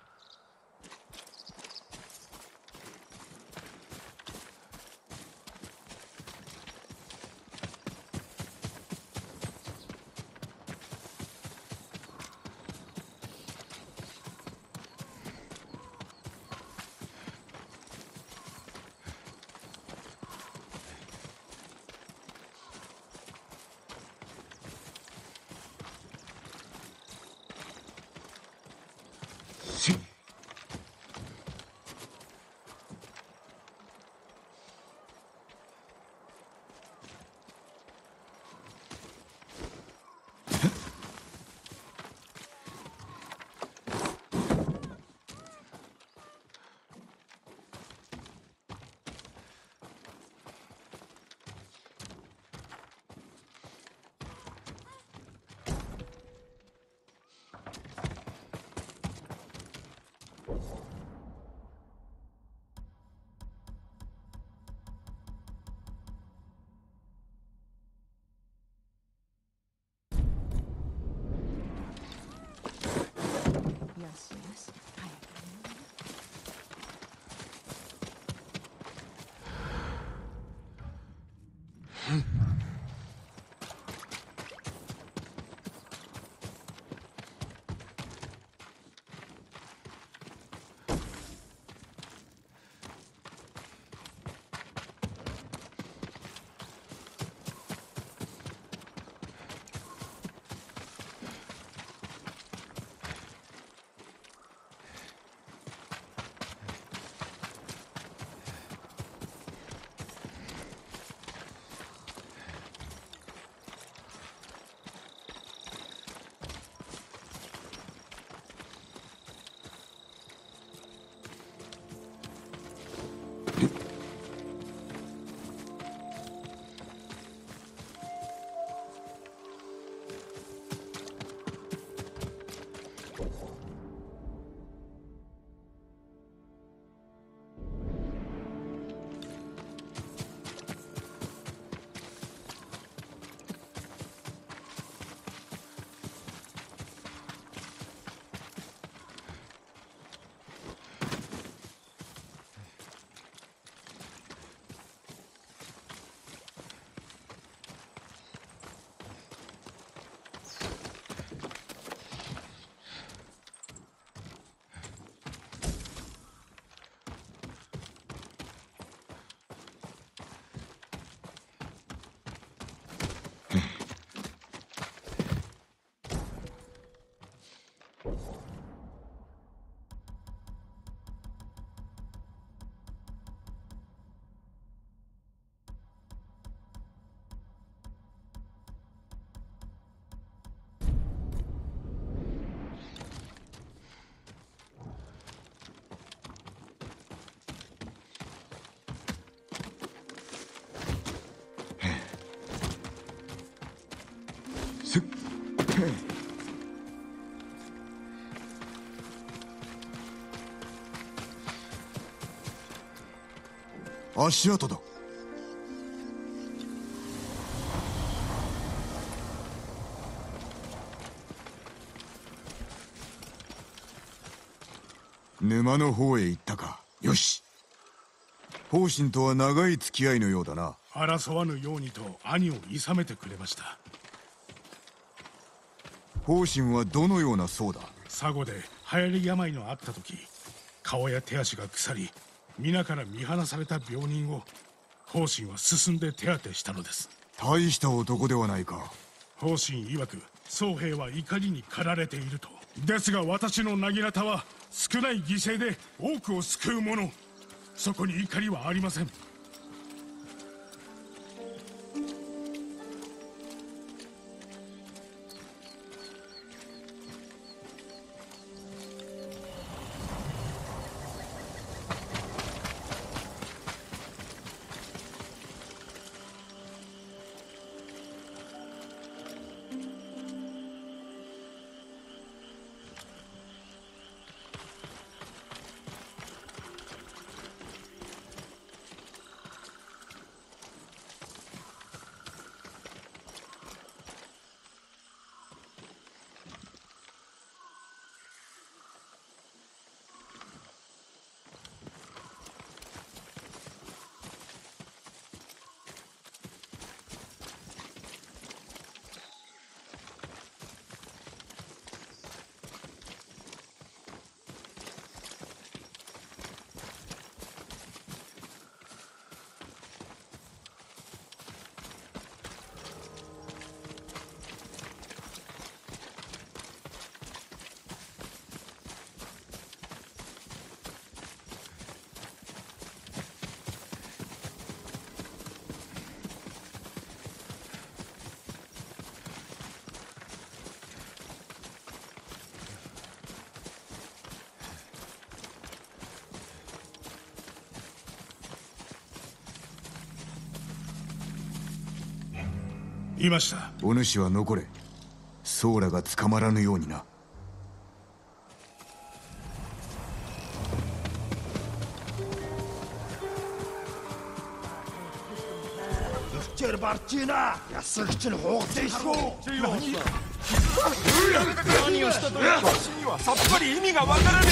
足跡だ。沼の方へ行ったか。よし。 方針とは長い付き合いのようだな。
争わぬようにと兄をいさめてくれました。
方針はどのような僧だ？
佐護で流行り病のあった時、顔や手足が腐り皆から見放された病人を方針は進んで手当てしたのです。
大した男ではないか。
方針曰く僧兵は怒りに駆られていると。ですが私の薙刀は少ない犠牲で多くを救うもの、そこに怒りはありません。いました。
お主は残れ。僧らが捕まらぬようにな。
cher Bartina, 야스르친 호흡대쇼.
何をしたという私にはさっぱり意味がわからぬ。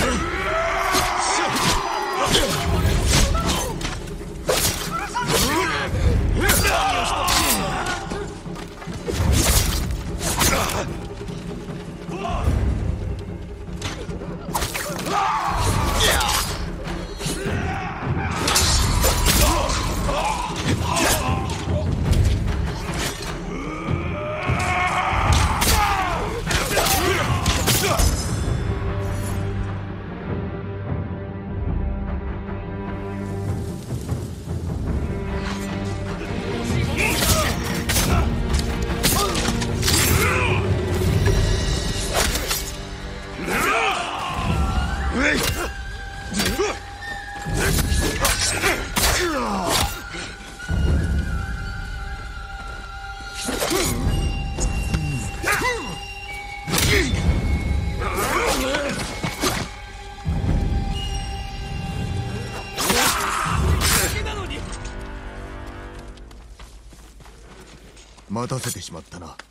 待たせてしまったな。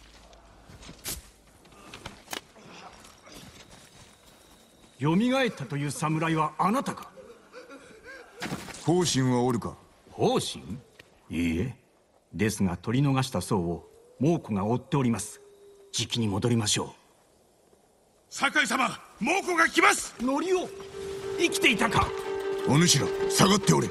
よみがえったという侍はあなたか？
方針はおるか？
方針？いいえ。ですが取り逃した僧を猛虎が追っております。じきに戻りましょう。
酒井様、猛虎が来ます。
ノリオ、生きていたか？
お主ら下がっておれ。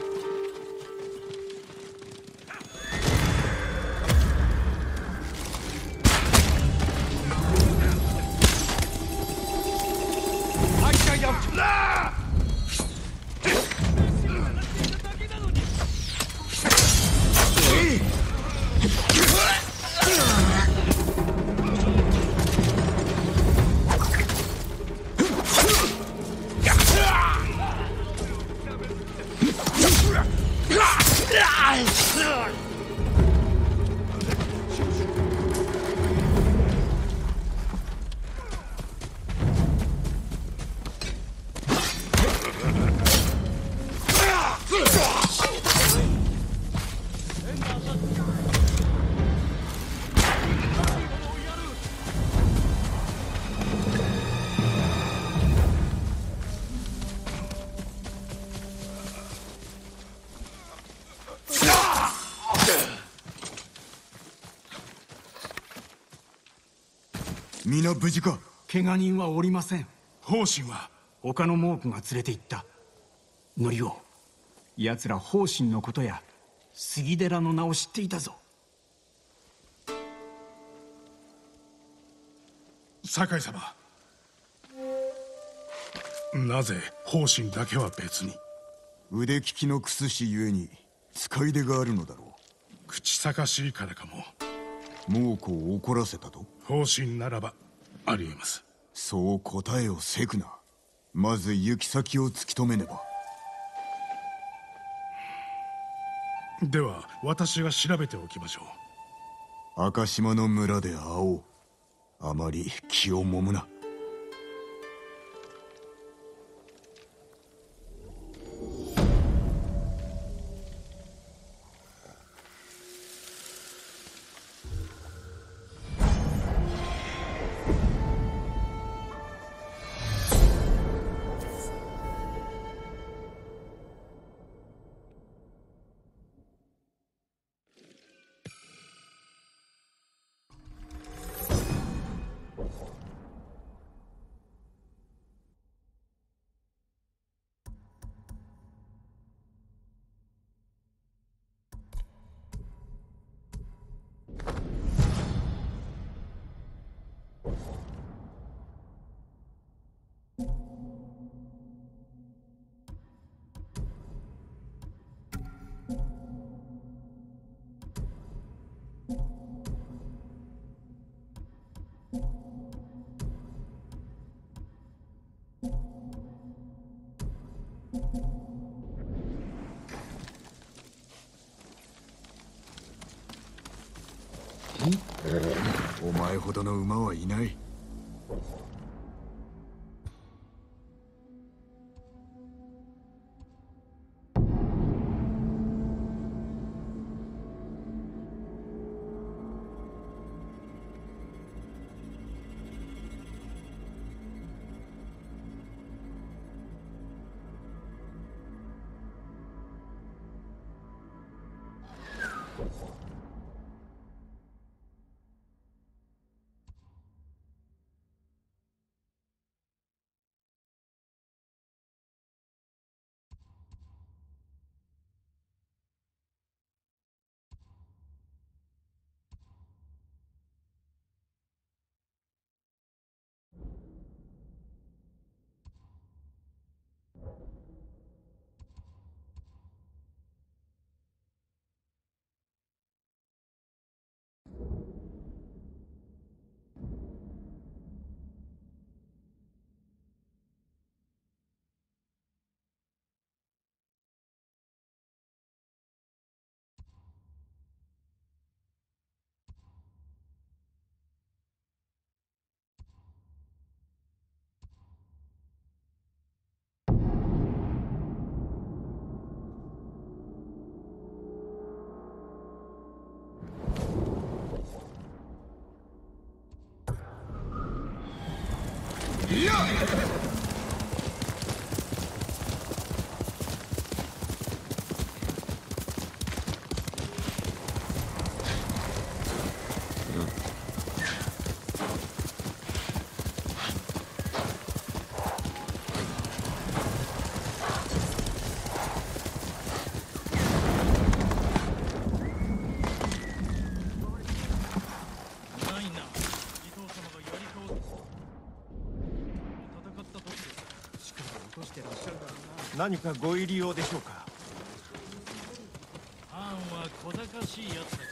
皆無事か？
怪我人はおりません。
方針は
他の猛虎が連れて行った。のりお、奴ら方針のことや杉寺の名を知っていたぞ。
酒井様、なぜ方針だけは別に？
腕利きのクス氏ゆえに使い出があるのだろう。
口さかしいからかも。
猛虎を怒らせたと？
方針ならばありえます。
そう答えをせくな。まず行き先を突き止めねば。
では私が調べておきましょ
う。赤島の村で会おう。あまり気をもむな。お前ほどの馬はいない。
何かご入り用でしょうか？
ハーンは小賢しいやつだ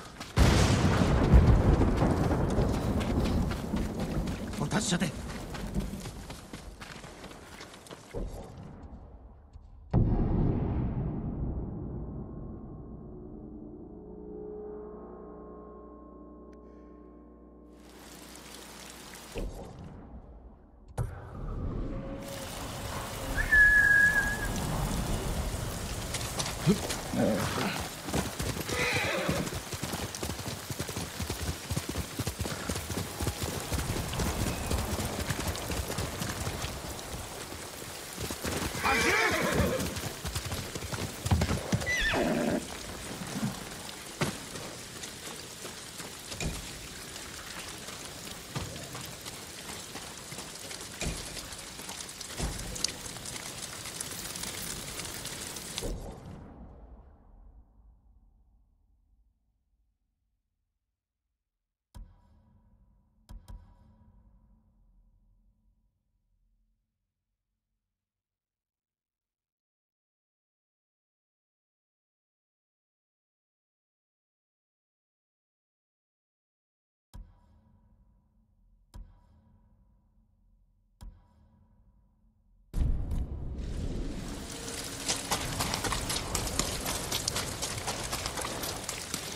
から。
お達者で。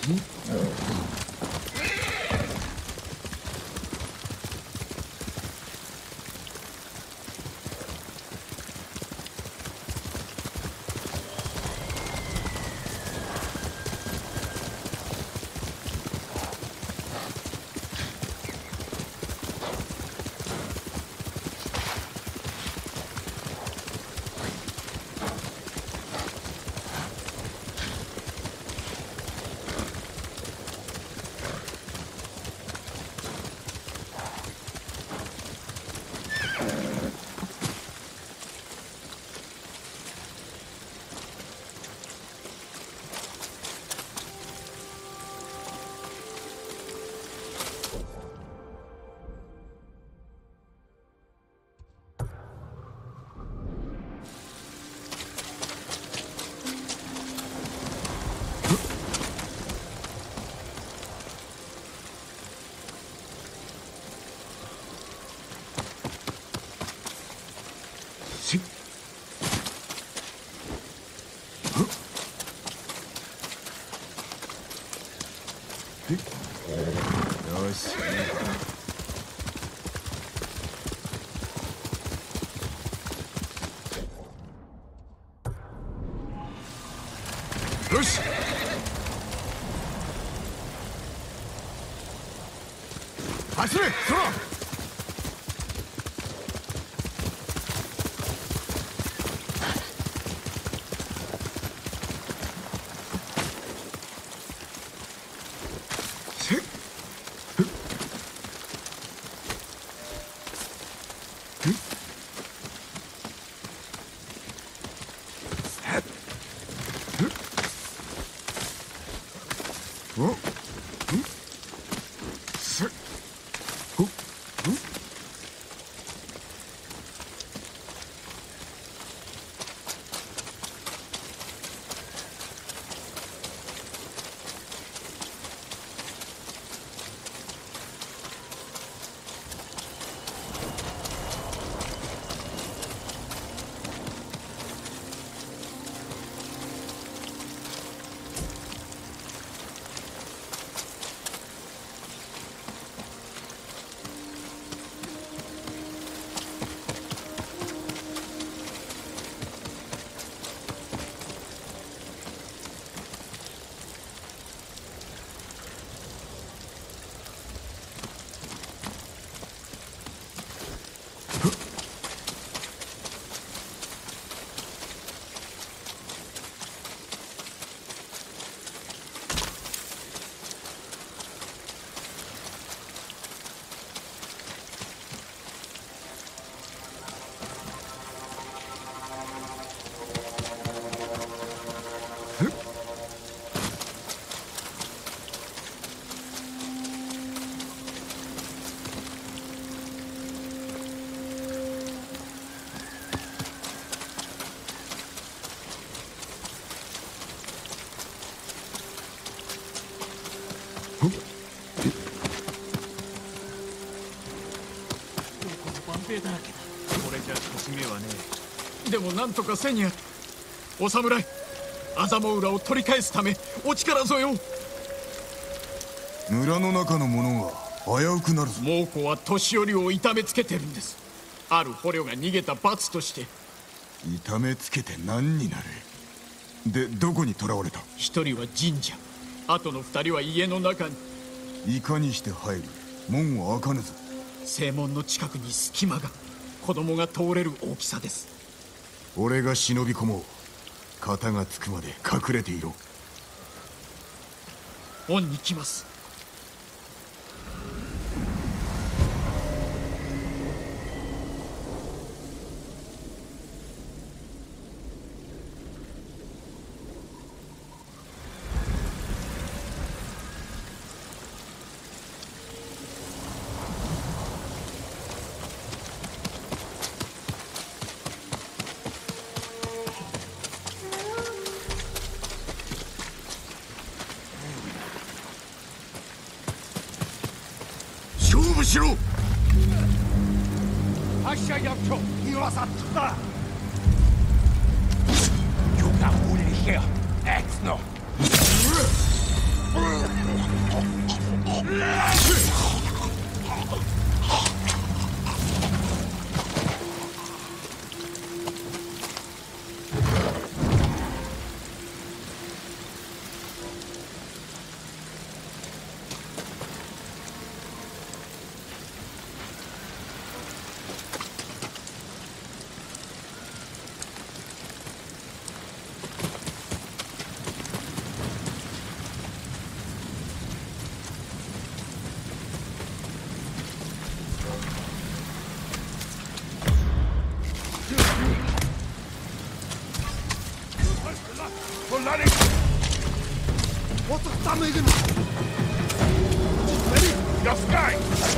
よし。
よし。走れ、空。
だらけだ。これじゃ勝ち目はねえ。
でもなんとかせにゃ。お侍、アザモウラを取り返すためお力添えを。
村の中の者が危うくなるぞ。
猛虎は年寄りを痛めつけてるんです。ある捕虜が逃げた罰として。
痛めつけて何になる。で、どこに囚われた。
一人は神社、あとの二人は家の中に。
いかにして入る。門は開かぬぞ。
正門の近くに隙間が、子供が通れる大きさです。
俺が忍び込もう。肩がつくまで隠れていろ。
恩に来ます。
勝負しろ。
Pascha Jakto, Iwas Atra. You can only hear X no. Wat er dan mee genoeg? Ready? Ja, sky!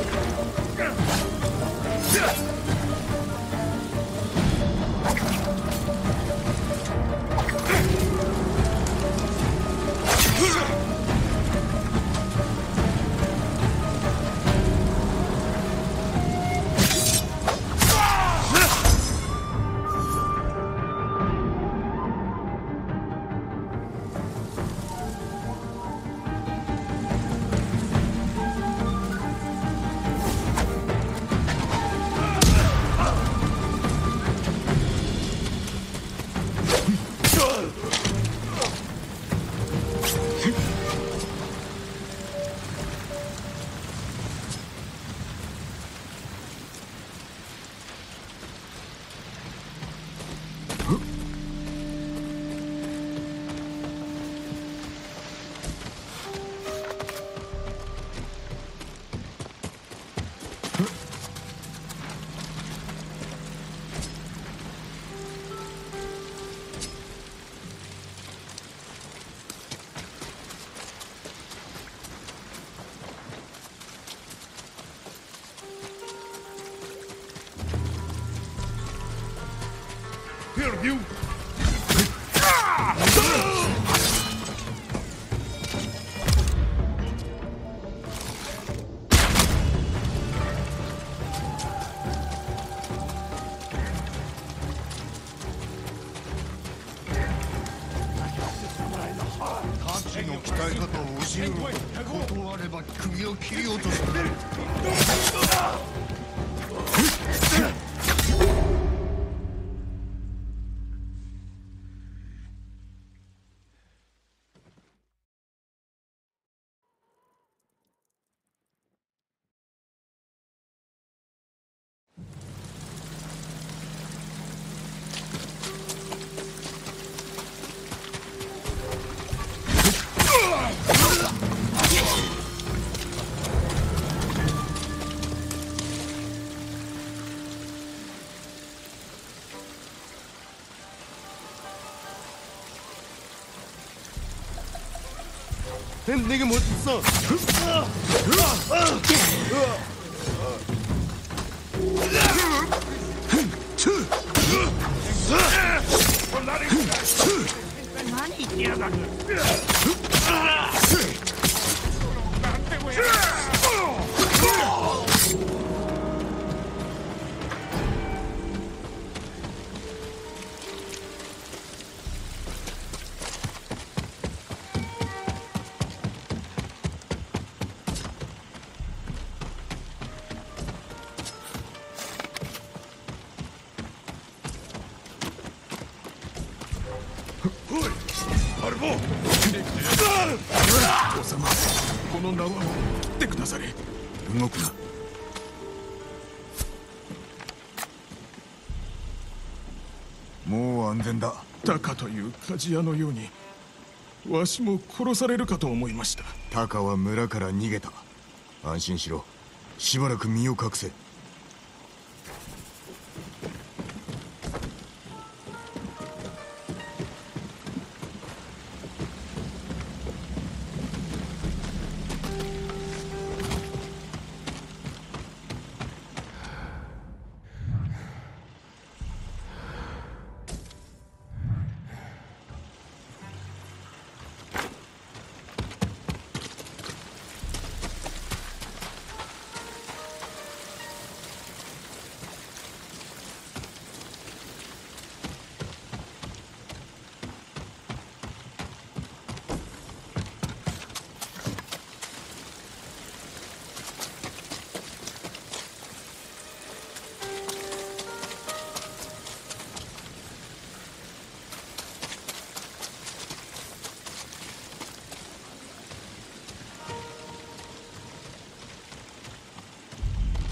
Perdiu!
タチの鍛え方を教えろ。断れば首を切り落とす。내게 못 있어.
王様、この縄を振ってくだされ。動くな。もう安全だ。タカという鍛冶屋のようにわしも殺されるかと思いました。タカは村から逃げた。安心しろ。しばらく身を隠せ。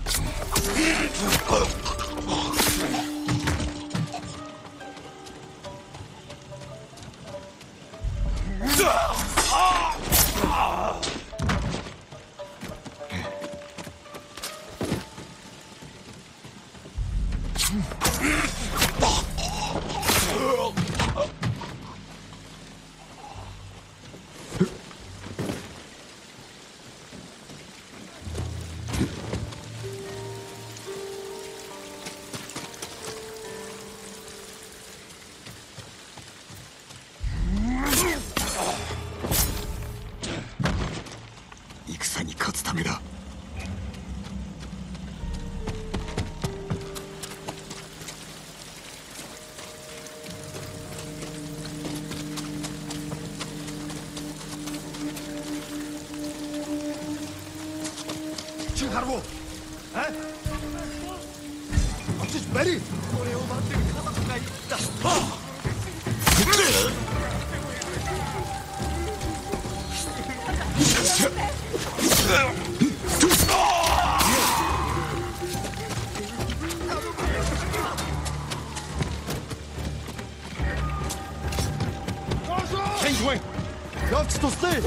戦に勝つためだ。
칭하라고 에? 어찌 메리?
これを待ってる家族がいるんだ。
Change Lots to stay.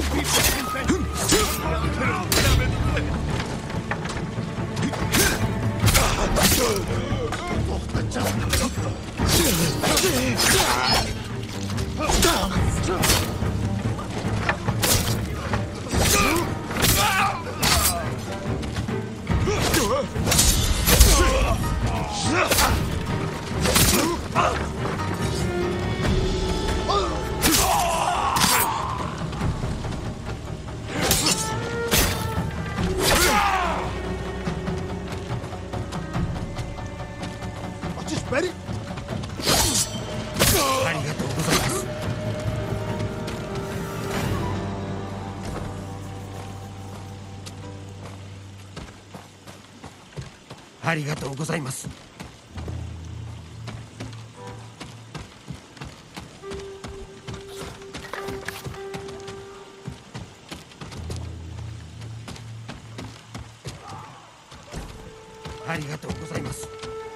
Ready?
ありがとうございます。ありがとうございます。ありがとうございます。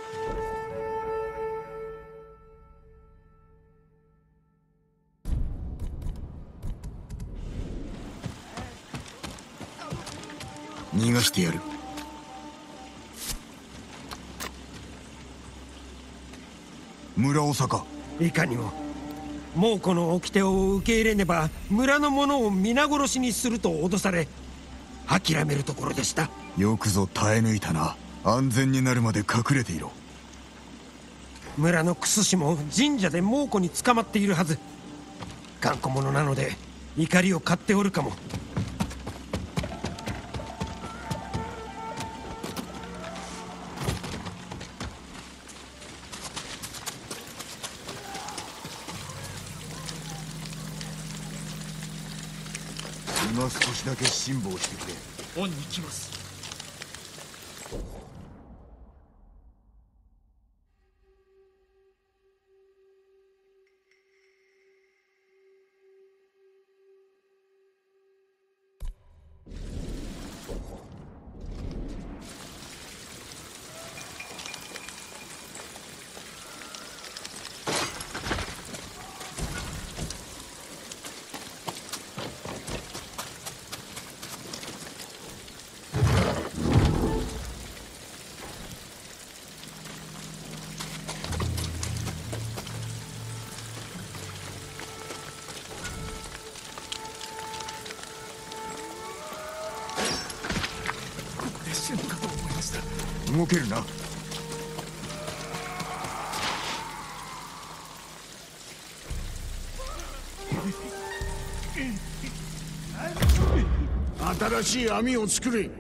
逃がしてやる。村長か。
いかにも猛虎の掟を受け入れねば村の者を皆殺しにすると脅され諦めるところでした。
よくぞ耐え抜いたな。安全になるまで隠れていろ。
村のクス氏も神社で猛虎に捕まっているはず。頑固者なので怒りを買っておるかも。
今少しだけ辛抱してくれ。
恩に来ます。
動けるな。
新しい網を作れ。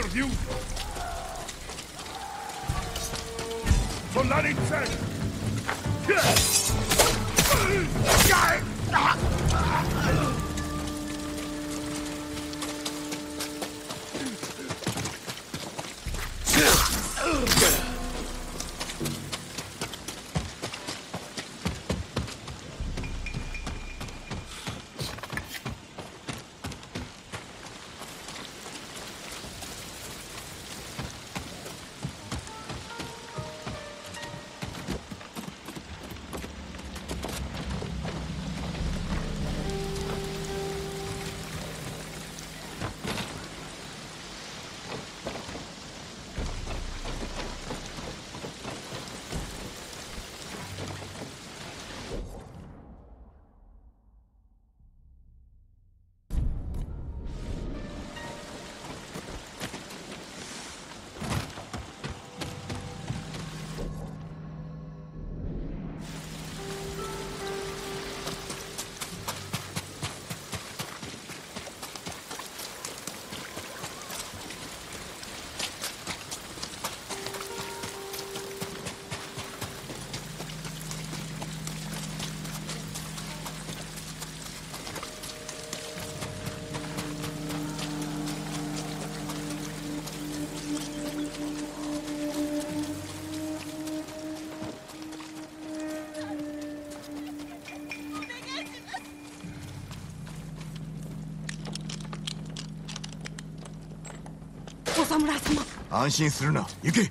perdido. Soldado inside.
お侍様。
安心するな。行け。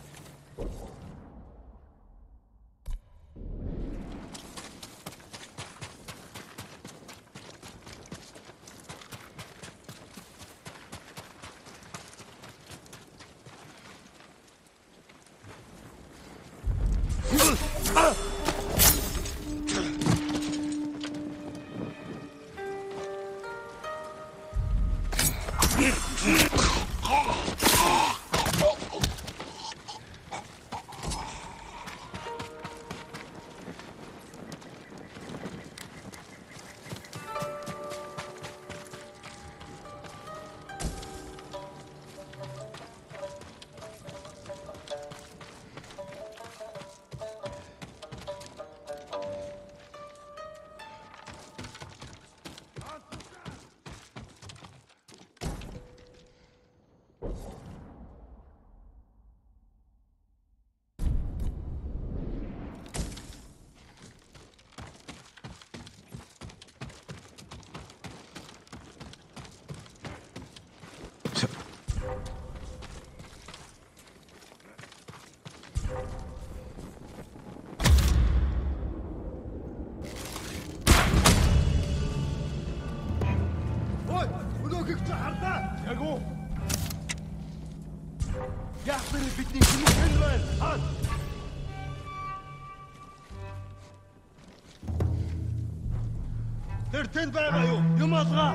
Terten beraber yumazla.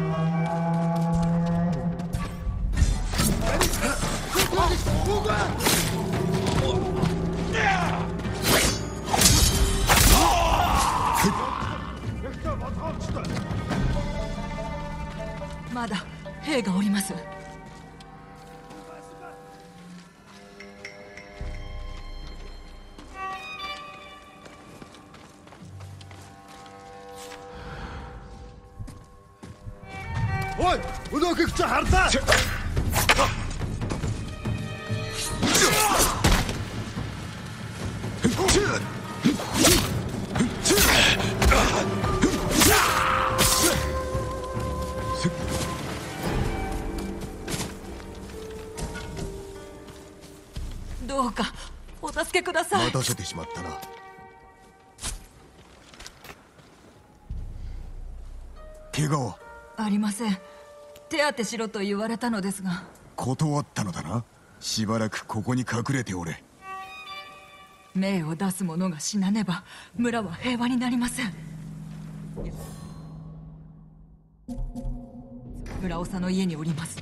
まだ兵がおります。
おい、動く口はるた。
どうかお助けください。
待たせてしまったな。怪我は
ありません。手当てしろと言われたのですが。
断ったのだな。しばらくここに隠れておれ。
命を出す者が死なねば村は平和になりません。村長の家におります。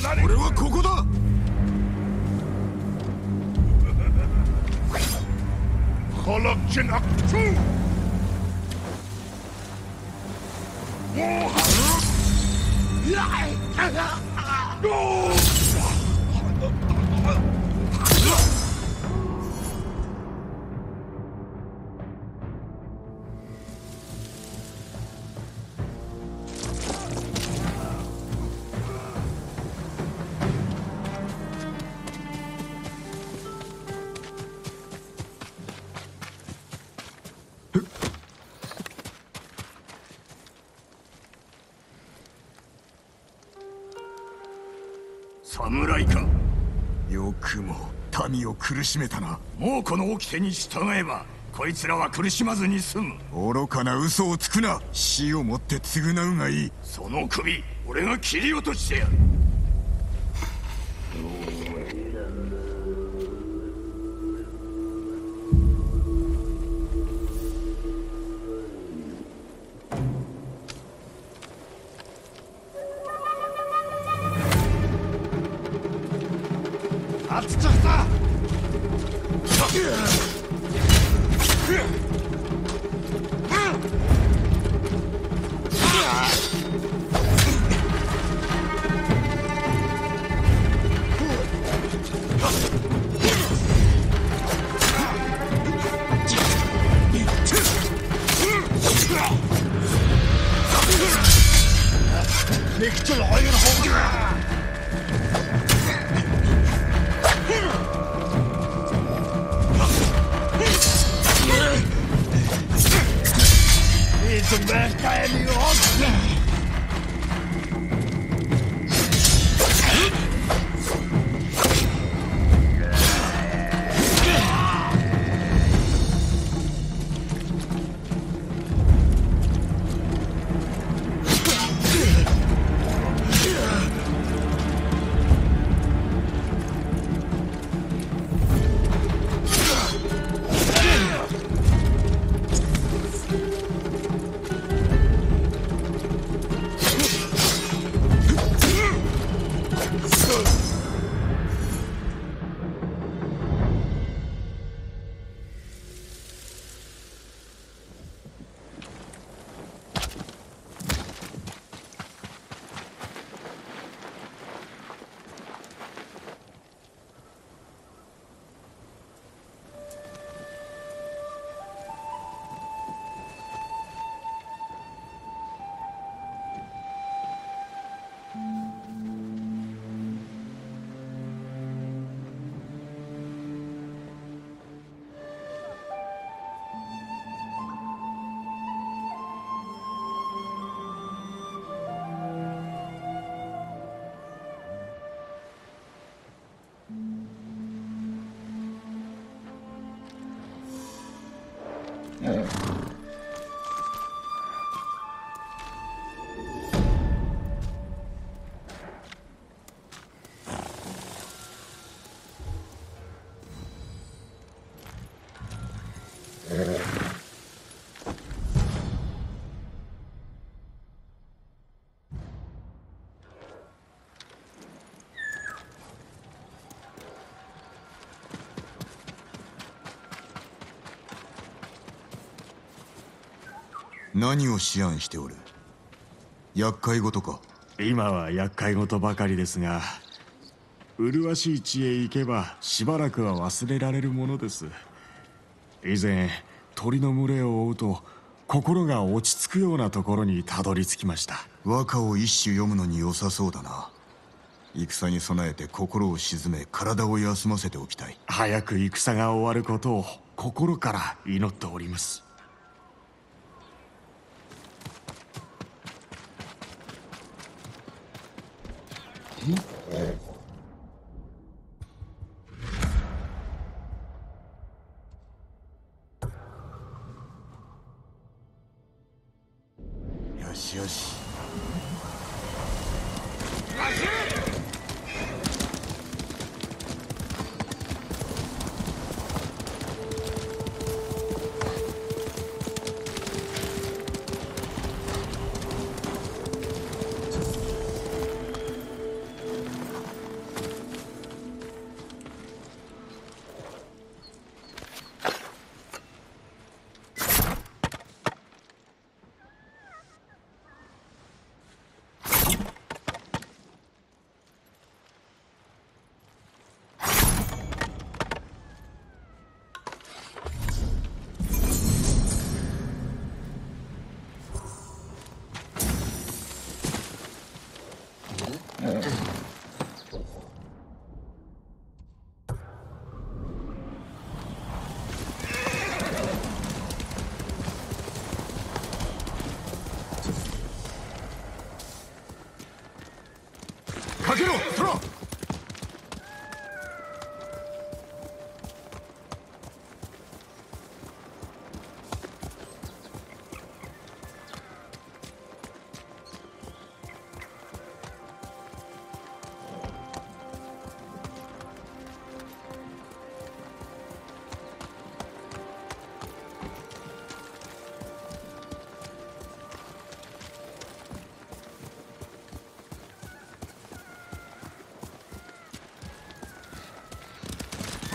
俺はここだ。
خلقتن أكتو
侍か。よくも民を苦しめたな。もうこの掟に従えばこいつらは苦しまずに済む。愚かな嘘をつくな。死をもって償うがいい。その首俺が切り落としてやる。
何を思案しておる？厄介事か？
今は厄介事ばかりですが、麗しい地へ行けばしばらくは忘れられるものです。以前鳥の群れを追うと心が落ち着くようなところにたどり着きました。
和歌を一首読むのに良さそうだな。戦に備えて心を静め体を休ませておきたい。
早く戦が終わることを心から祈っております。
よしよし。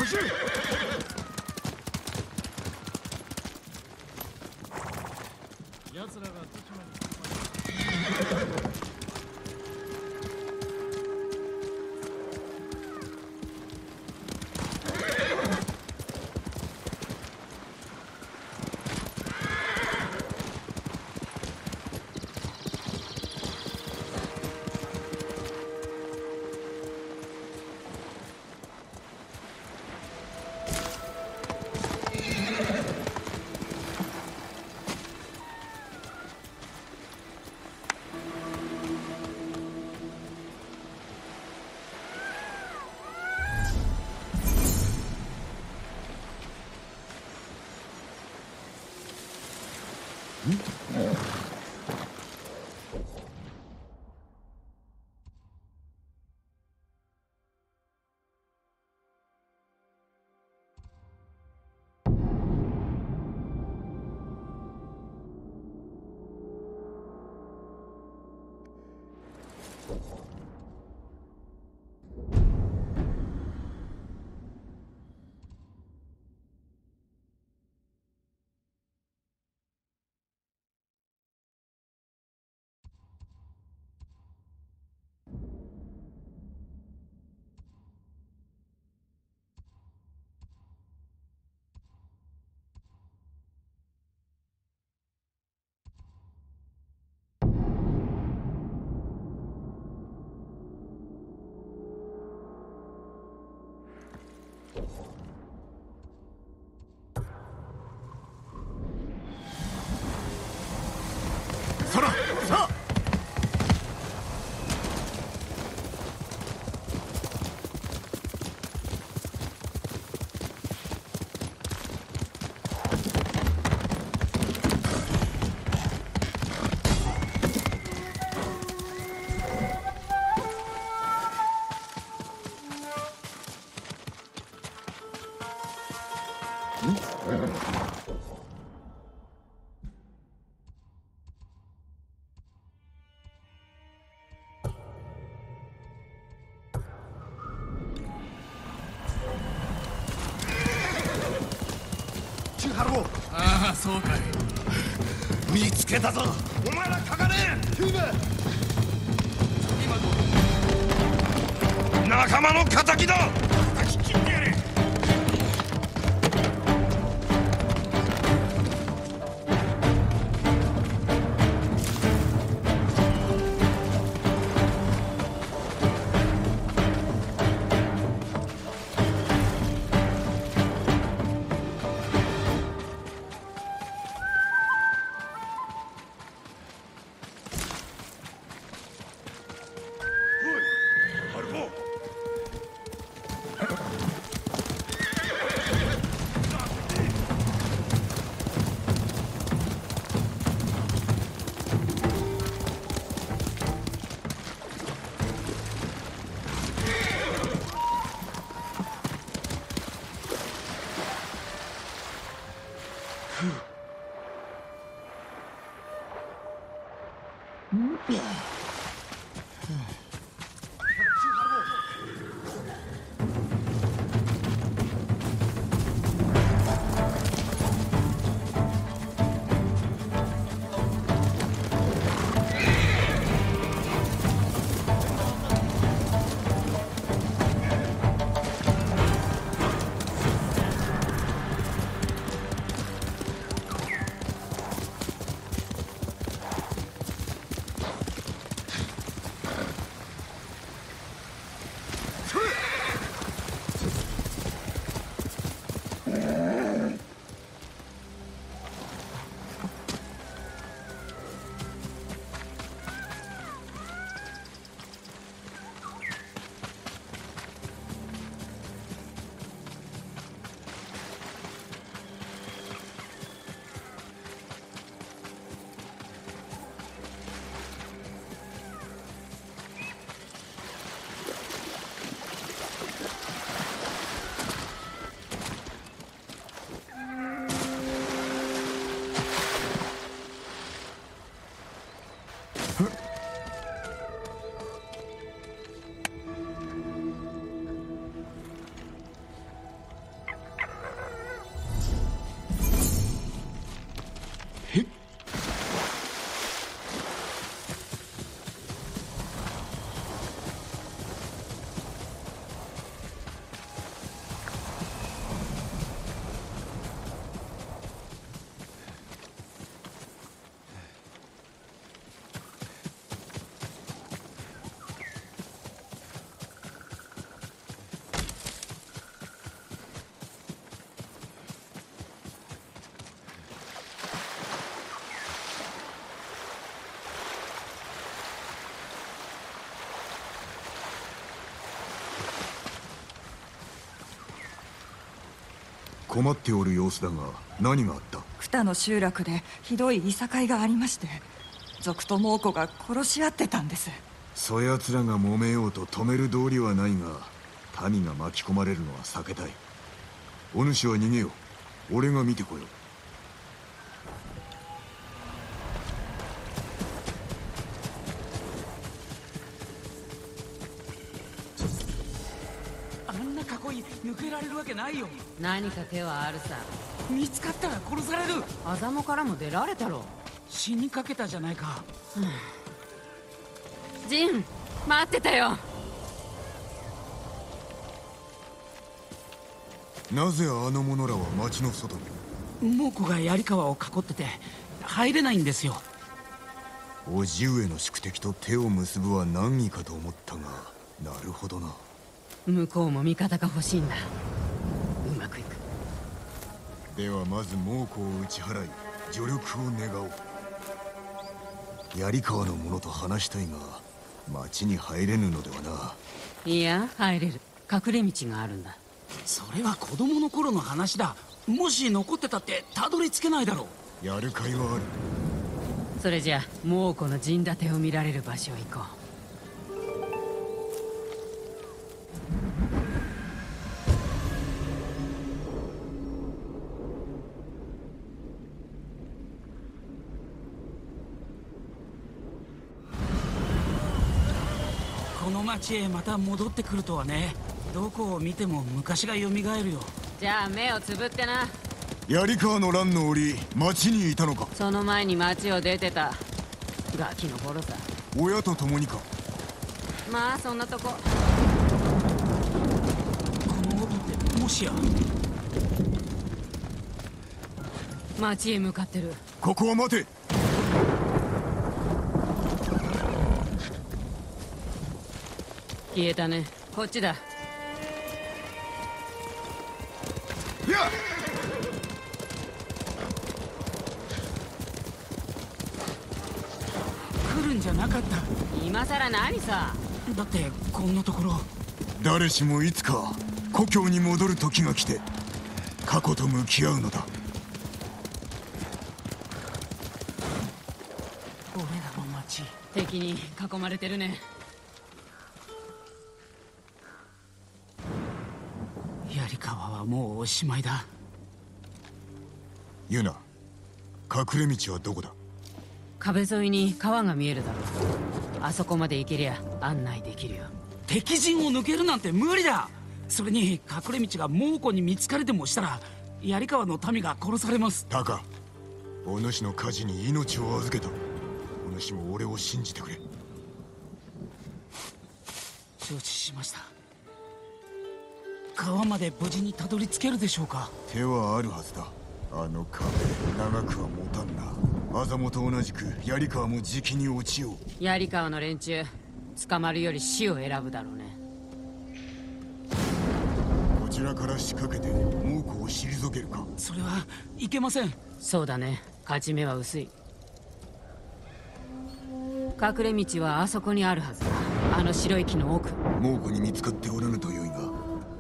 し
奴らがどちまで
ああ、そうかい。見つけたぞ。お前らかかれ。仲間の敵だ。叩き切ってやれ。
困っておる様子だが何があった？
二の集落でひどいいさかいがありまして、賊と猛虎が殺し合ってたんです。
そやつらが揉めようと止める道理はないが、民が巻き込まれるのは避けたい。お主は逃げよう。俺が見てこよう。
あんな囲い抜けられるわけないよ。
何か手はあるさ。
見つかったら殺される。
アザモからも出られたろ。
死にかけたじゃないか。
ジン、待ってたよ。
なぜあの者らは町の外に？
猛虎が槍川を囲ってて入れないんですよ。
叔父上の宿敵と手を結ぶは難儀かと思ったが、なるほどな。
向こうも味方が欲しいんだ。うまくいく。
ではまず猛虎を打ち払い助力を願おう。槍川の者と話したいが町に入れぬのではな。
いや、入れる。隠れ道があるんだ。
それは子供の頃の話だ。もし残ってたってたどり着けないだろ
う。やる甲斐はある。
それじゃ猛虎の陣立てを見られる場所へ行こう。
この町へまた戻ってくるとはね。どこを見ても昔が蘇るよ。
じゃあ目をつぶってな。
槍川の乱の折町にいたのか？
その前に町を出てた。ガキの頃さ。
親と共にか？
まあそんなとこ。
この音ってもしや。
町へ向かってる。
ここは待て。
消えたね。こっちだ。
やっ！
来るんじゃなかった。
今さら何さ。
だってこんなところ。
誰しもいつか故郷に戻る時が来て過去と向き合うのだ。
俺らの町。
敵に囲まれてるね。
槍川はもうおしまいだ。
ユナ、隠れ道はどこだ？
壁沿いに川が見えるだろう。あそこまで行けりゃ案内できるよ。
敵陣を抜けるなんて無理だ。それに隠れ道が猛虎に見つかれでもしたら槍川の民が殺されます。
タカ、お主の火事に命を預けた。お主も俺を信じてくれ。
承知しました。川まで無事にたどり着けるでしょうか？
手はあるはずだ。あの壁長くは持たんな。アザモと同じく槍川もじきに落ちよう。
槍川の連中捕まるより死を選ぶだろうね。
こちらから仕掛けて猛虎を退けるか？
それはいけません。
そうだね。勝ち目は薄い。隠れ道はあそこにあるはずだ。あの白い木の奥。
猛虎に見つかっておらぬとよいが、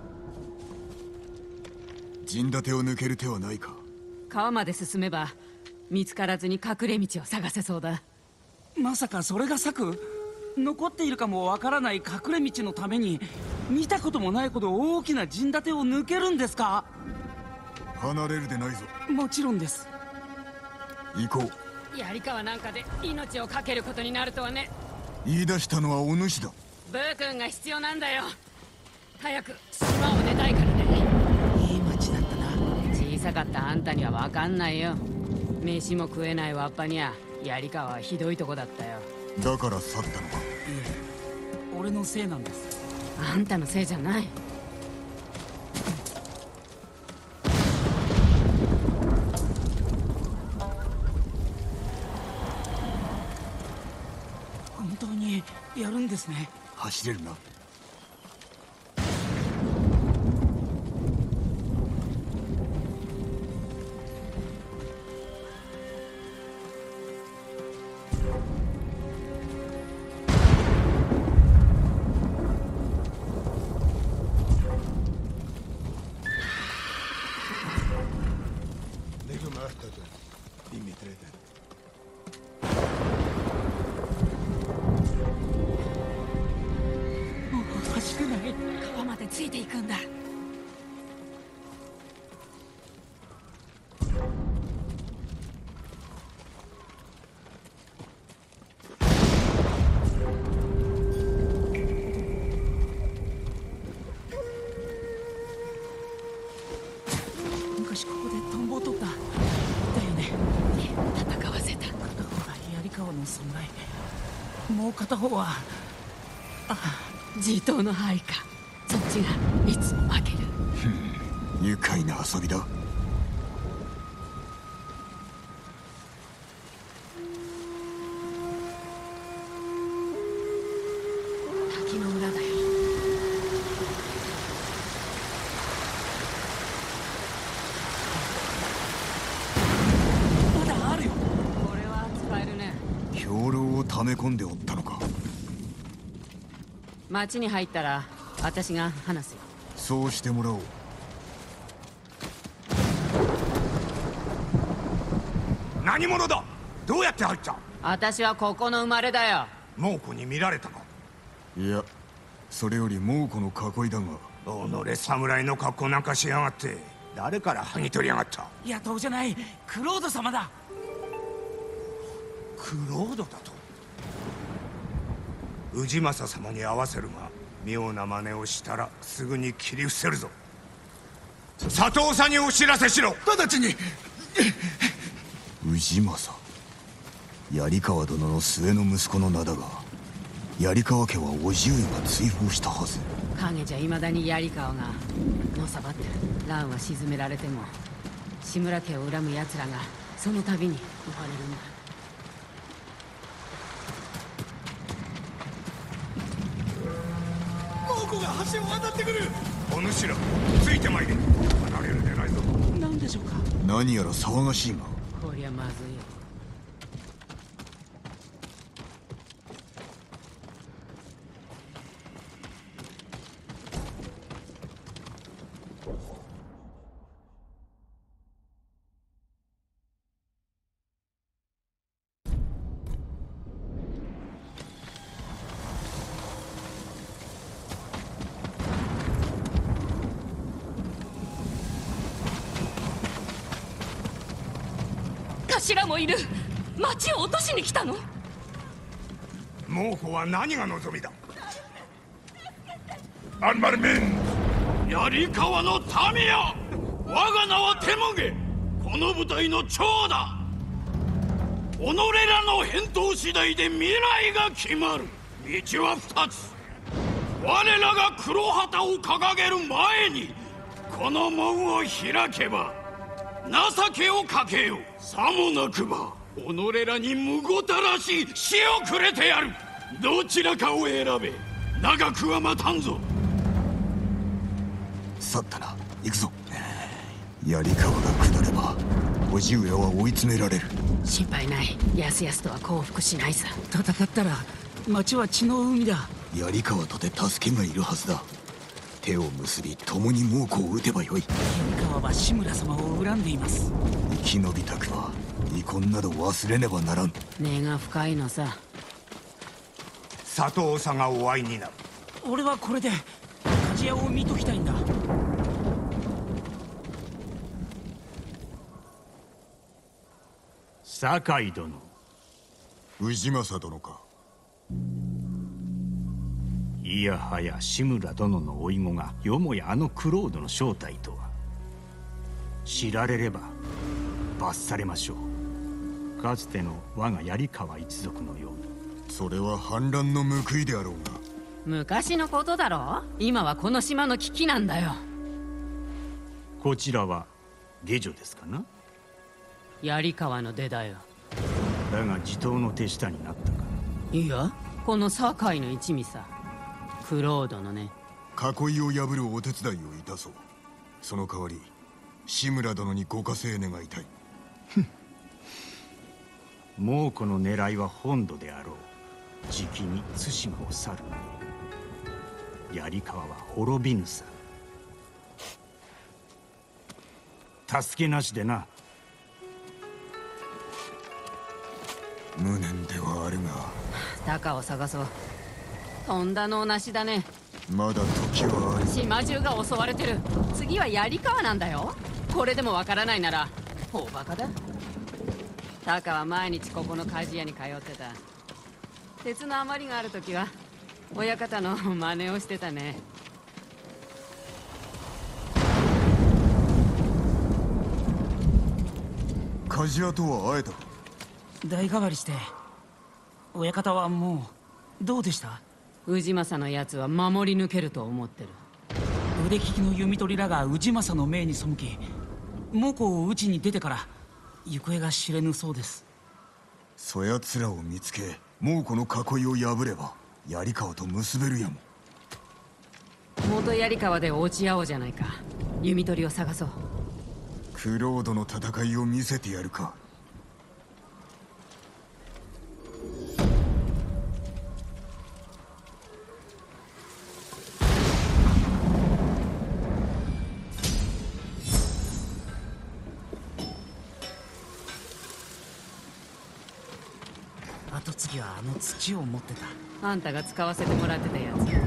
陣立てを抜ける手はないか？
川まで進めば見つからずに隠れ道を探せそうだ。
まさかそれが策？残っているかもわからない隠れ道のために見たこともないほど大きな陣立てを抜けるんですか？
離れるでないぞ。
もちろんです。
行こ
う。槍川なんかで命を懸けることになるとはね。
言い出したのはお主だ。
ブー君が必要なんだよ。早く島を出たいからね。
いい町だったな。
小さかったあんたには分かんないよ。飯も食えないわっぱにゃ槍川はひどいとこだったよ。
だから去ったのか？い
え、俺のせいなんです。
あんたのせいじゃない。
本当にやるんですね。
走れるな。
昔ここでトンボを取っただよね。
戦わせた。
片方が槍川の侍、もう片方は
地頭の配下。そっちがいつも負ける。
愉快な遊びだ。
滝の裏だよ。
まだあるよ。
これは使えるね。
兵糧を溜め込んでおったのか。
町に入ったら私が話すよ。
そうしてもらおう。
何者だ。どうやって入った。
私はここの生まれだよ。
猛虎に見られたか。
いや、それより猛虎の囲いだが。
己侍の格好なんかしやがって。誰から剥ぎ取りやがった。
野党じゃない、クロード様だ。
クロードだと。氏政様に会わせるが妙な真似をしたらすぐに切り伏せるぞ。佐藤さんにお知らせしろ。
直ちに。
氏政、槍川殿の末の息子の名だが、槍川家は叔父上が追放したはず。
影じゃいまだに槍川がのさばってる。蘭は沈められても志村家を恨む奴らがその度に生まれるんだ。
猛虎が橋を渡ってくる。
お主らついてまいれ。離れるでないぞ。
何でしょうか。
何やら騒がしいが。
こりゃまずいよ。
頭もいる。町を落としに来たの。
猛虎は何が望みだ。
アンマルメン、槍川の民よ、我が名はテモゲ、この部隊の長だ。己らの返答次第で未来が決まる。道は二つ。我らが黒旗を掲げる前にこの門を開けば情けをかけよ。さもなくば己らにむごたらしい死をくれてやる。どちらかを選べ。長くは待たんぞ。
去ったな。行くぞ。槍川が下れば叔父上は追い詰められる。
心配ない。やすやすとは降伏しないさ。
戦ったら町は血の海だ。
槍川とて助けがいるはずだ。手を結び共に猛虎を撃てばよい。
槍川は志村様を恨んでいます。
生き延びたくは遺恨など忘れねばならん。
根が深いのさ。
佐藤さんがお会いになる。
俺はこれで鍛冶屋を見ときたいんだ。
酒井殿。
氏政殿か。
いやはや志村殿の甥子がよもやあのクロードの正体とは。知られれば罰されましょう。かつての我が槍川一族のように。
それは反乱の報いであろうが。
昔のことだろ。今はこの島の危機なんだよ。
こちらは下女ですかな。
槍川の出だよ。
だが地頭の手下になったか。
いや、この堺の一味さ。クロードのね。
囲いを破るお手伝いをいたそう。その代わり志村殿にご加勢願いたい。
猛虎の狙いは本土であろう。じきに対馬を去る。槍川は滅びぬさ。助けなしでな。
無念ではあるが。
鷹を探そう。とんだのなしだね。
まだ時はある。
島中が襲われてる。次は槍川なんだよ。これでもわからないなら大バカだ。鷹は毎日ここの鍛冶屋に通ってた。鉄の余りがある時は親方の真似をしてたね。
鍛冶屋とは会えたか？
代替わりして親方はもうどうでした？
氏政のやつは守り抜けると思ってる。
腕利きの弓取りらが氏政の命に背き猛虎を討ちに出てから行方が知れぬそうです。
そやつらを見つけ猛虎の囲いを破れば槍川と結べるやも。
元槍川で落ち合おうじゃないか。弓取りを探そう。
クロードの戦いを見せてやるか。
後継ぎはあの土を持ってた。
あんたが使わせてもらってたやつ。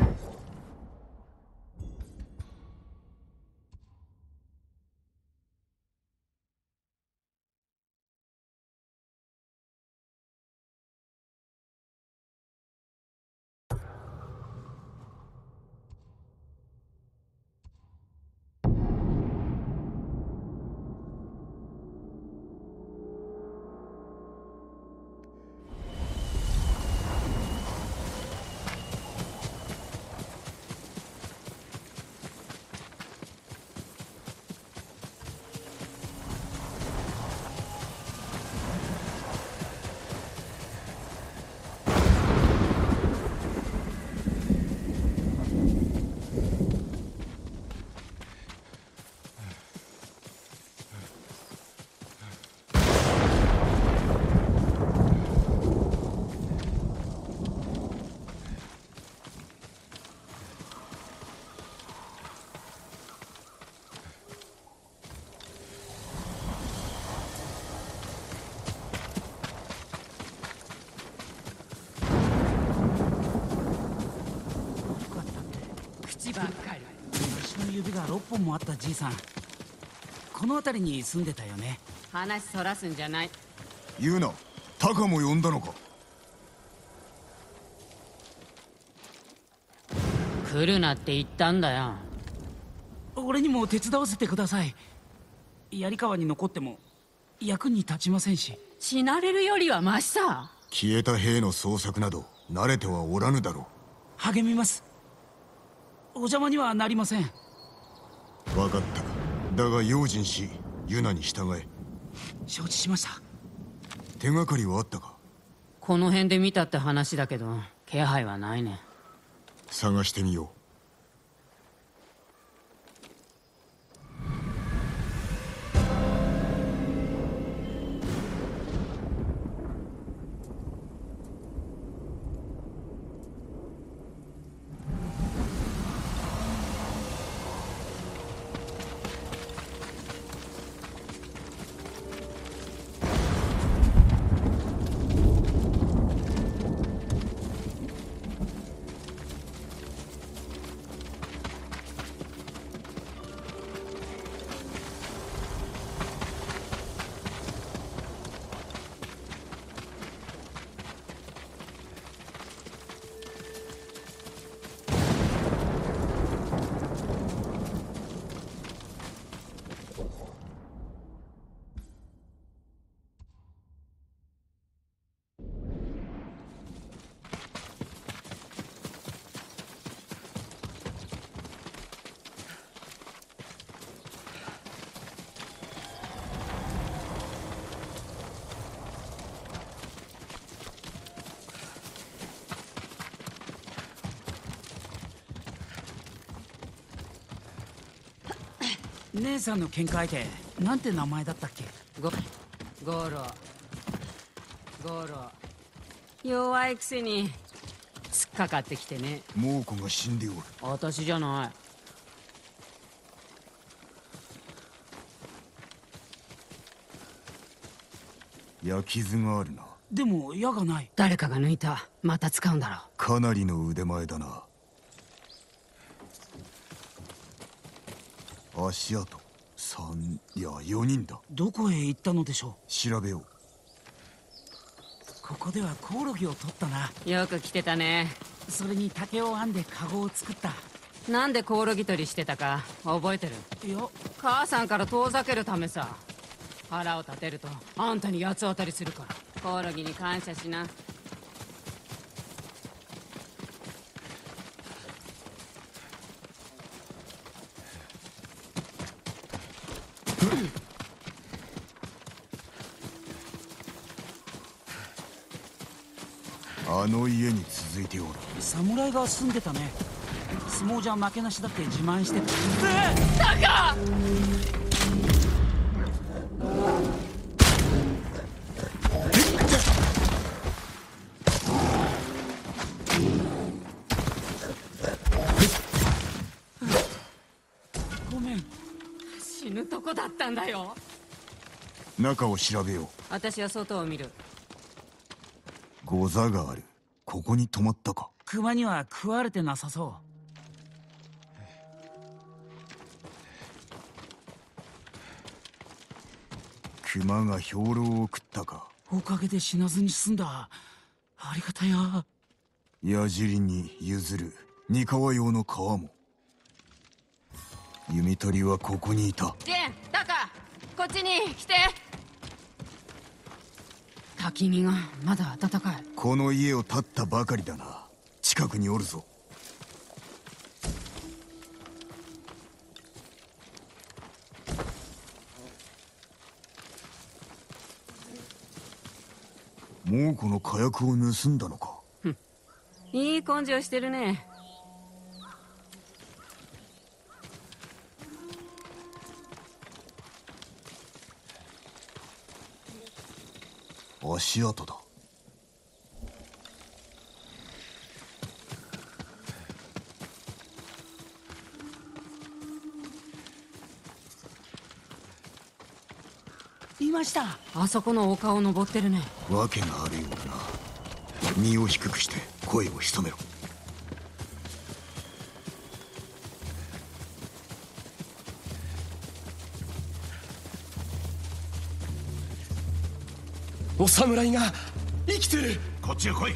ばっかり。足の指がろっぽんもあったじいさん、この辺りに住んでたよね。
話そらすんじゃない。
言うな。タカも呼んだのか？
来るなって言ったんだよ。
俺にも手伝わせてください。槍川に残っても役に立ちませんし。
死なれるよりはマシさ。
消えた兵の捜索など慣れてはおらぬだろう。
励みます。お邪魔にはなりません。
分かった。だが用心しユナに従え。
承知しました。
手がかりはあったか？
この辺で見たって話だけど気配はないね。
探してみよう。
姉さんの喧嘩相手なんて名前だったっけ？
ゴゴロゴロ。弱いくせに突っかかってきてね。
猛虎が死んでおる。
私じゃない。
焼き傷があるな。
でも矢がない。
誰かが抜いた。また使うんだろう。
かなりの腕前だな。足跡三いやよにんだ。
どこへ行ったのでしょう？
調べよう。
ここではコオロギを取ったな。
よく来てたね。
それに竹を編んでカゴを作った。
なんでコオロギ取りしてたか覚えてる？
いや、
母さんから遠ざけるためさ。 腹を立てるとあんたに八つ当たりするから。コオロギに感謝しな。
あの家に続いておる。
侍が住んでたね。相撲じゃ負けなしだって自慢してた。
タカ！
ごめん。
死ぬとこだったんだよ。
中を調べよう。
私は外を見る。
ゴザがある。ここに泊まったか。
熊には食われてなさそう。
熊が兵糧を食ったか。
おかげで死なずに済んだ。ありがたや。
矢尻に譲る三河用の皮も。弓取りはここにいた。
ジェン、タカ、こっちに来て。焚き火がまだ暖かい。
この家を建ったばかりだな。近くにおるぞ。もうこの火薬を盗んだのか。
いい根性してるね。
足跡だ。
いました。
あそこの丘を登ってるね。
わけがあるようだな。身を低くして声を潜めろ。
お侍が生きてる。
こっちへ来い。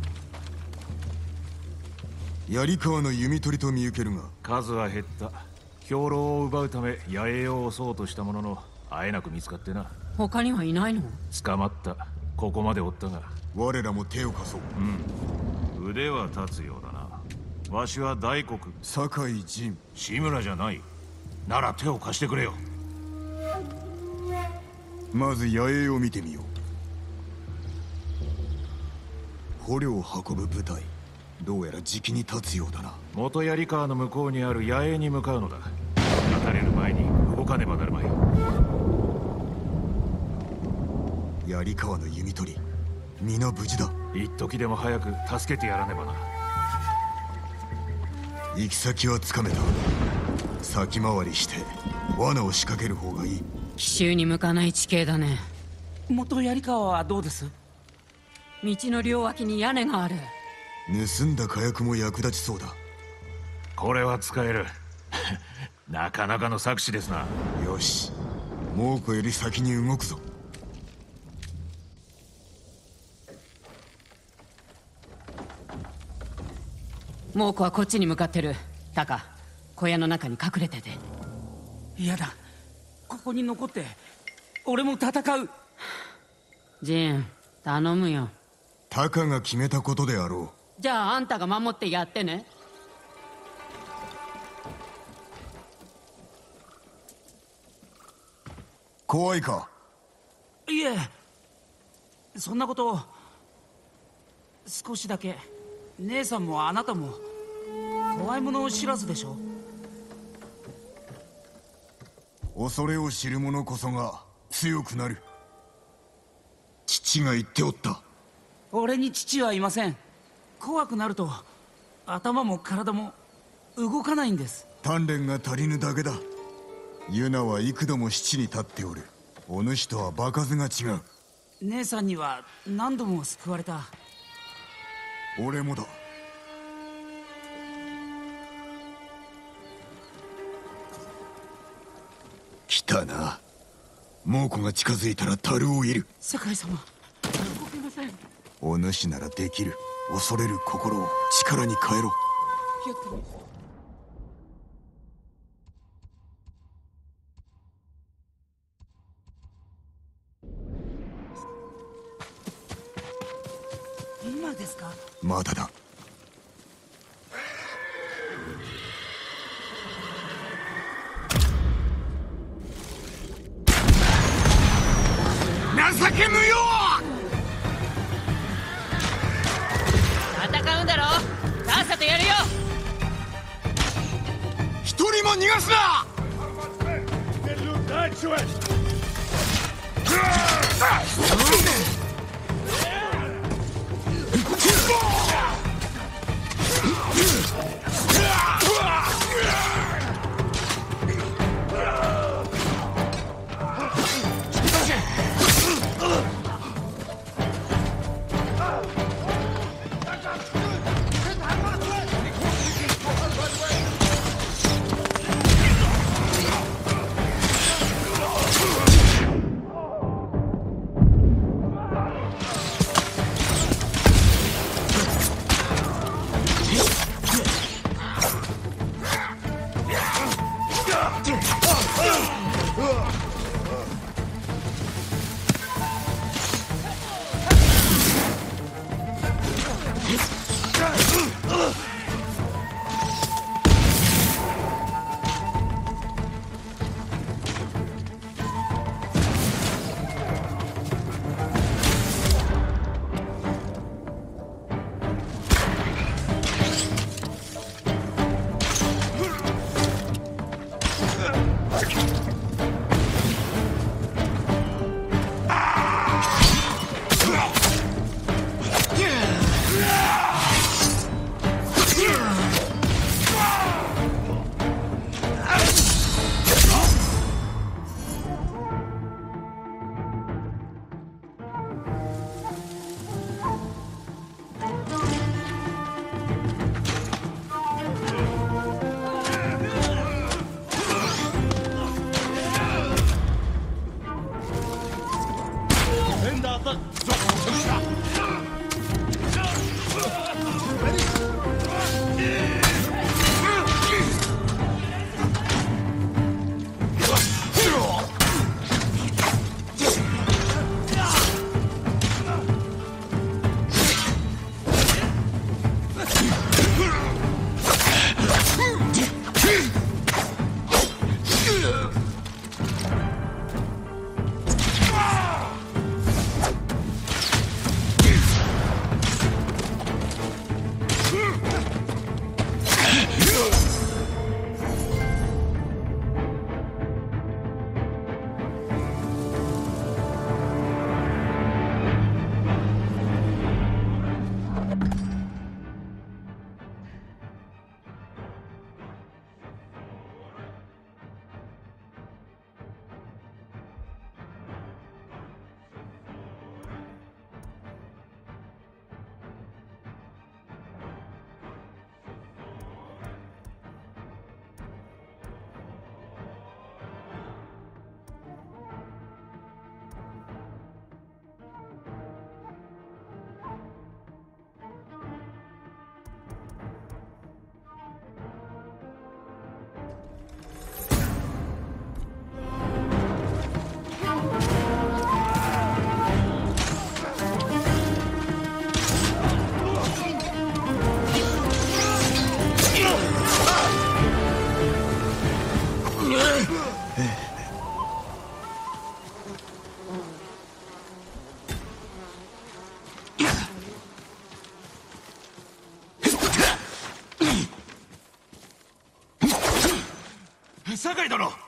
槍川の弓取りと見受けるが。
数は減った。兵糧を奪うため野営を襲おうとしたもののあえなく見つかってな。
他にはいないの？
捕まった。ここまで追ったが。
我らも手を貸そう。
うん。腕は立つようだな。わしは大黒
酒井陣。
志村じゃない。なら手を貸してくれよ。
まず野営を見てみよう。捕虜を運ぶ部隊、どうやらじきに立つようだな。
元槍川の向こうにある野営に向かうのだ。撃たれる前に動かねばなるまい。
槍川の弓取り、皆無事だ。
一時でも早く助けてやらねばな。
行き先はつかめた。先回りして罠を仕掛ける方がいい。
奇襲に向かない地形だね。
元槍川はどうです？
道の両脇に屋根がある。
盗んだ火薬も役立ちそうだ。
これは使える。なかなかの策士ですな。
よし、猛虎より先に動くぞ。
猛虎はこっちに向かってる。タカ、小屋の中に隠れてて。
嫌だ。ここに残って俺も戦う。
ジーン、頼むよ。
タカが決めたことであろ
う。じゃああんたが守ってやってね。
怖いか？
いえ、そんなこと少しだけ。姉さんもあなたも怖いものを知らずでしょ。
恐れを知る者こそが強くなる。父が言っておった。
俺に父はいません。怖くなると頭も体も動かないんです。
鍛錬が足りぬだけだ。ユナは幾度も七に立っておる。お主とは場数が違う。
姉さんには何度も救われた。
俺もだ。来たな。猛虎が近づいたら樽を射る。
酒井様、動けません。
お主ならできる。恐れる心を力に変えろ。
やってみる。 今ですか？
まだだ。
情け無用！
戦うんだろ？さっさとやるよ。
一人も逃がすな！ 酒井殿、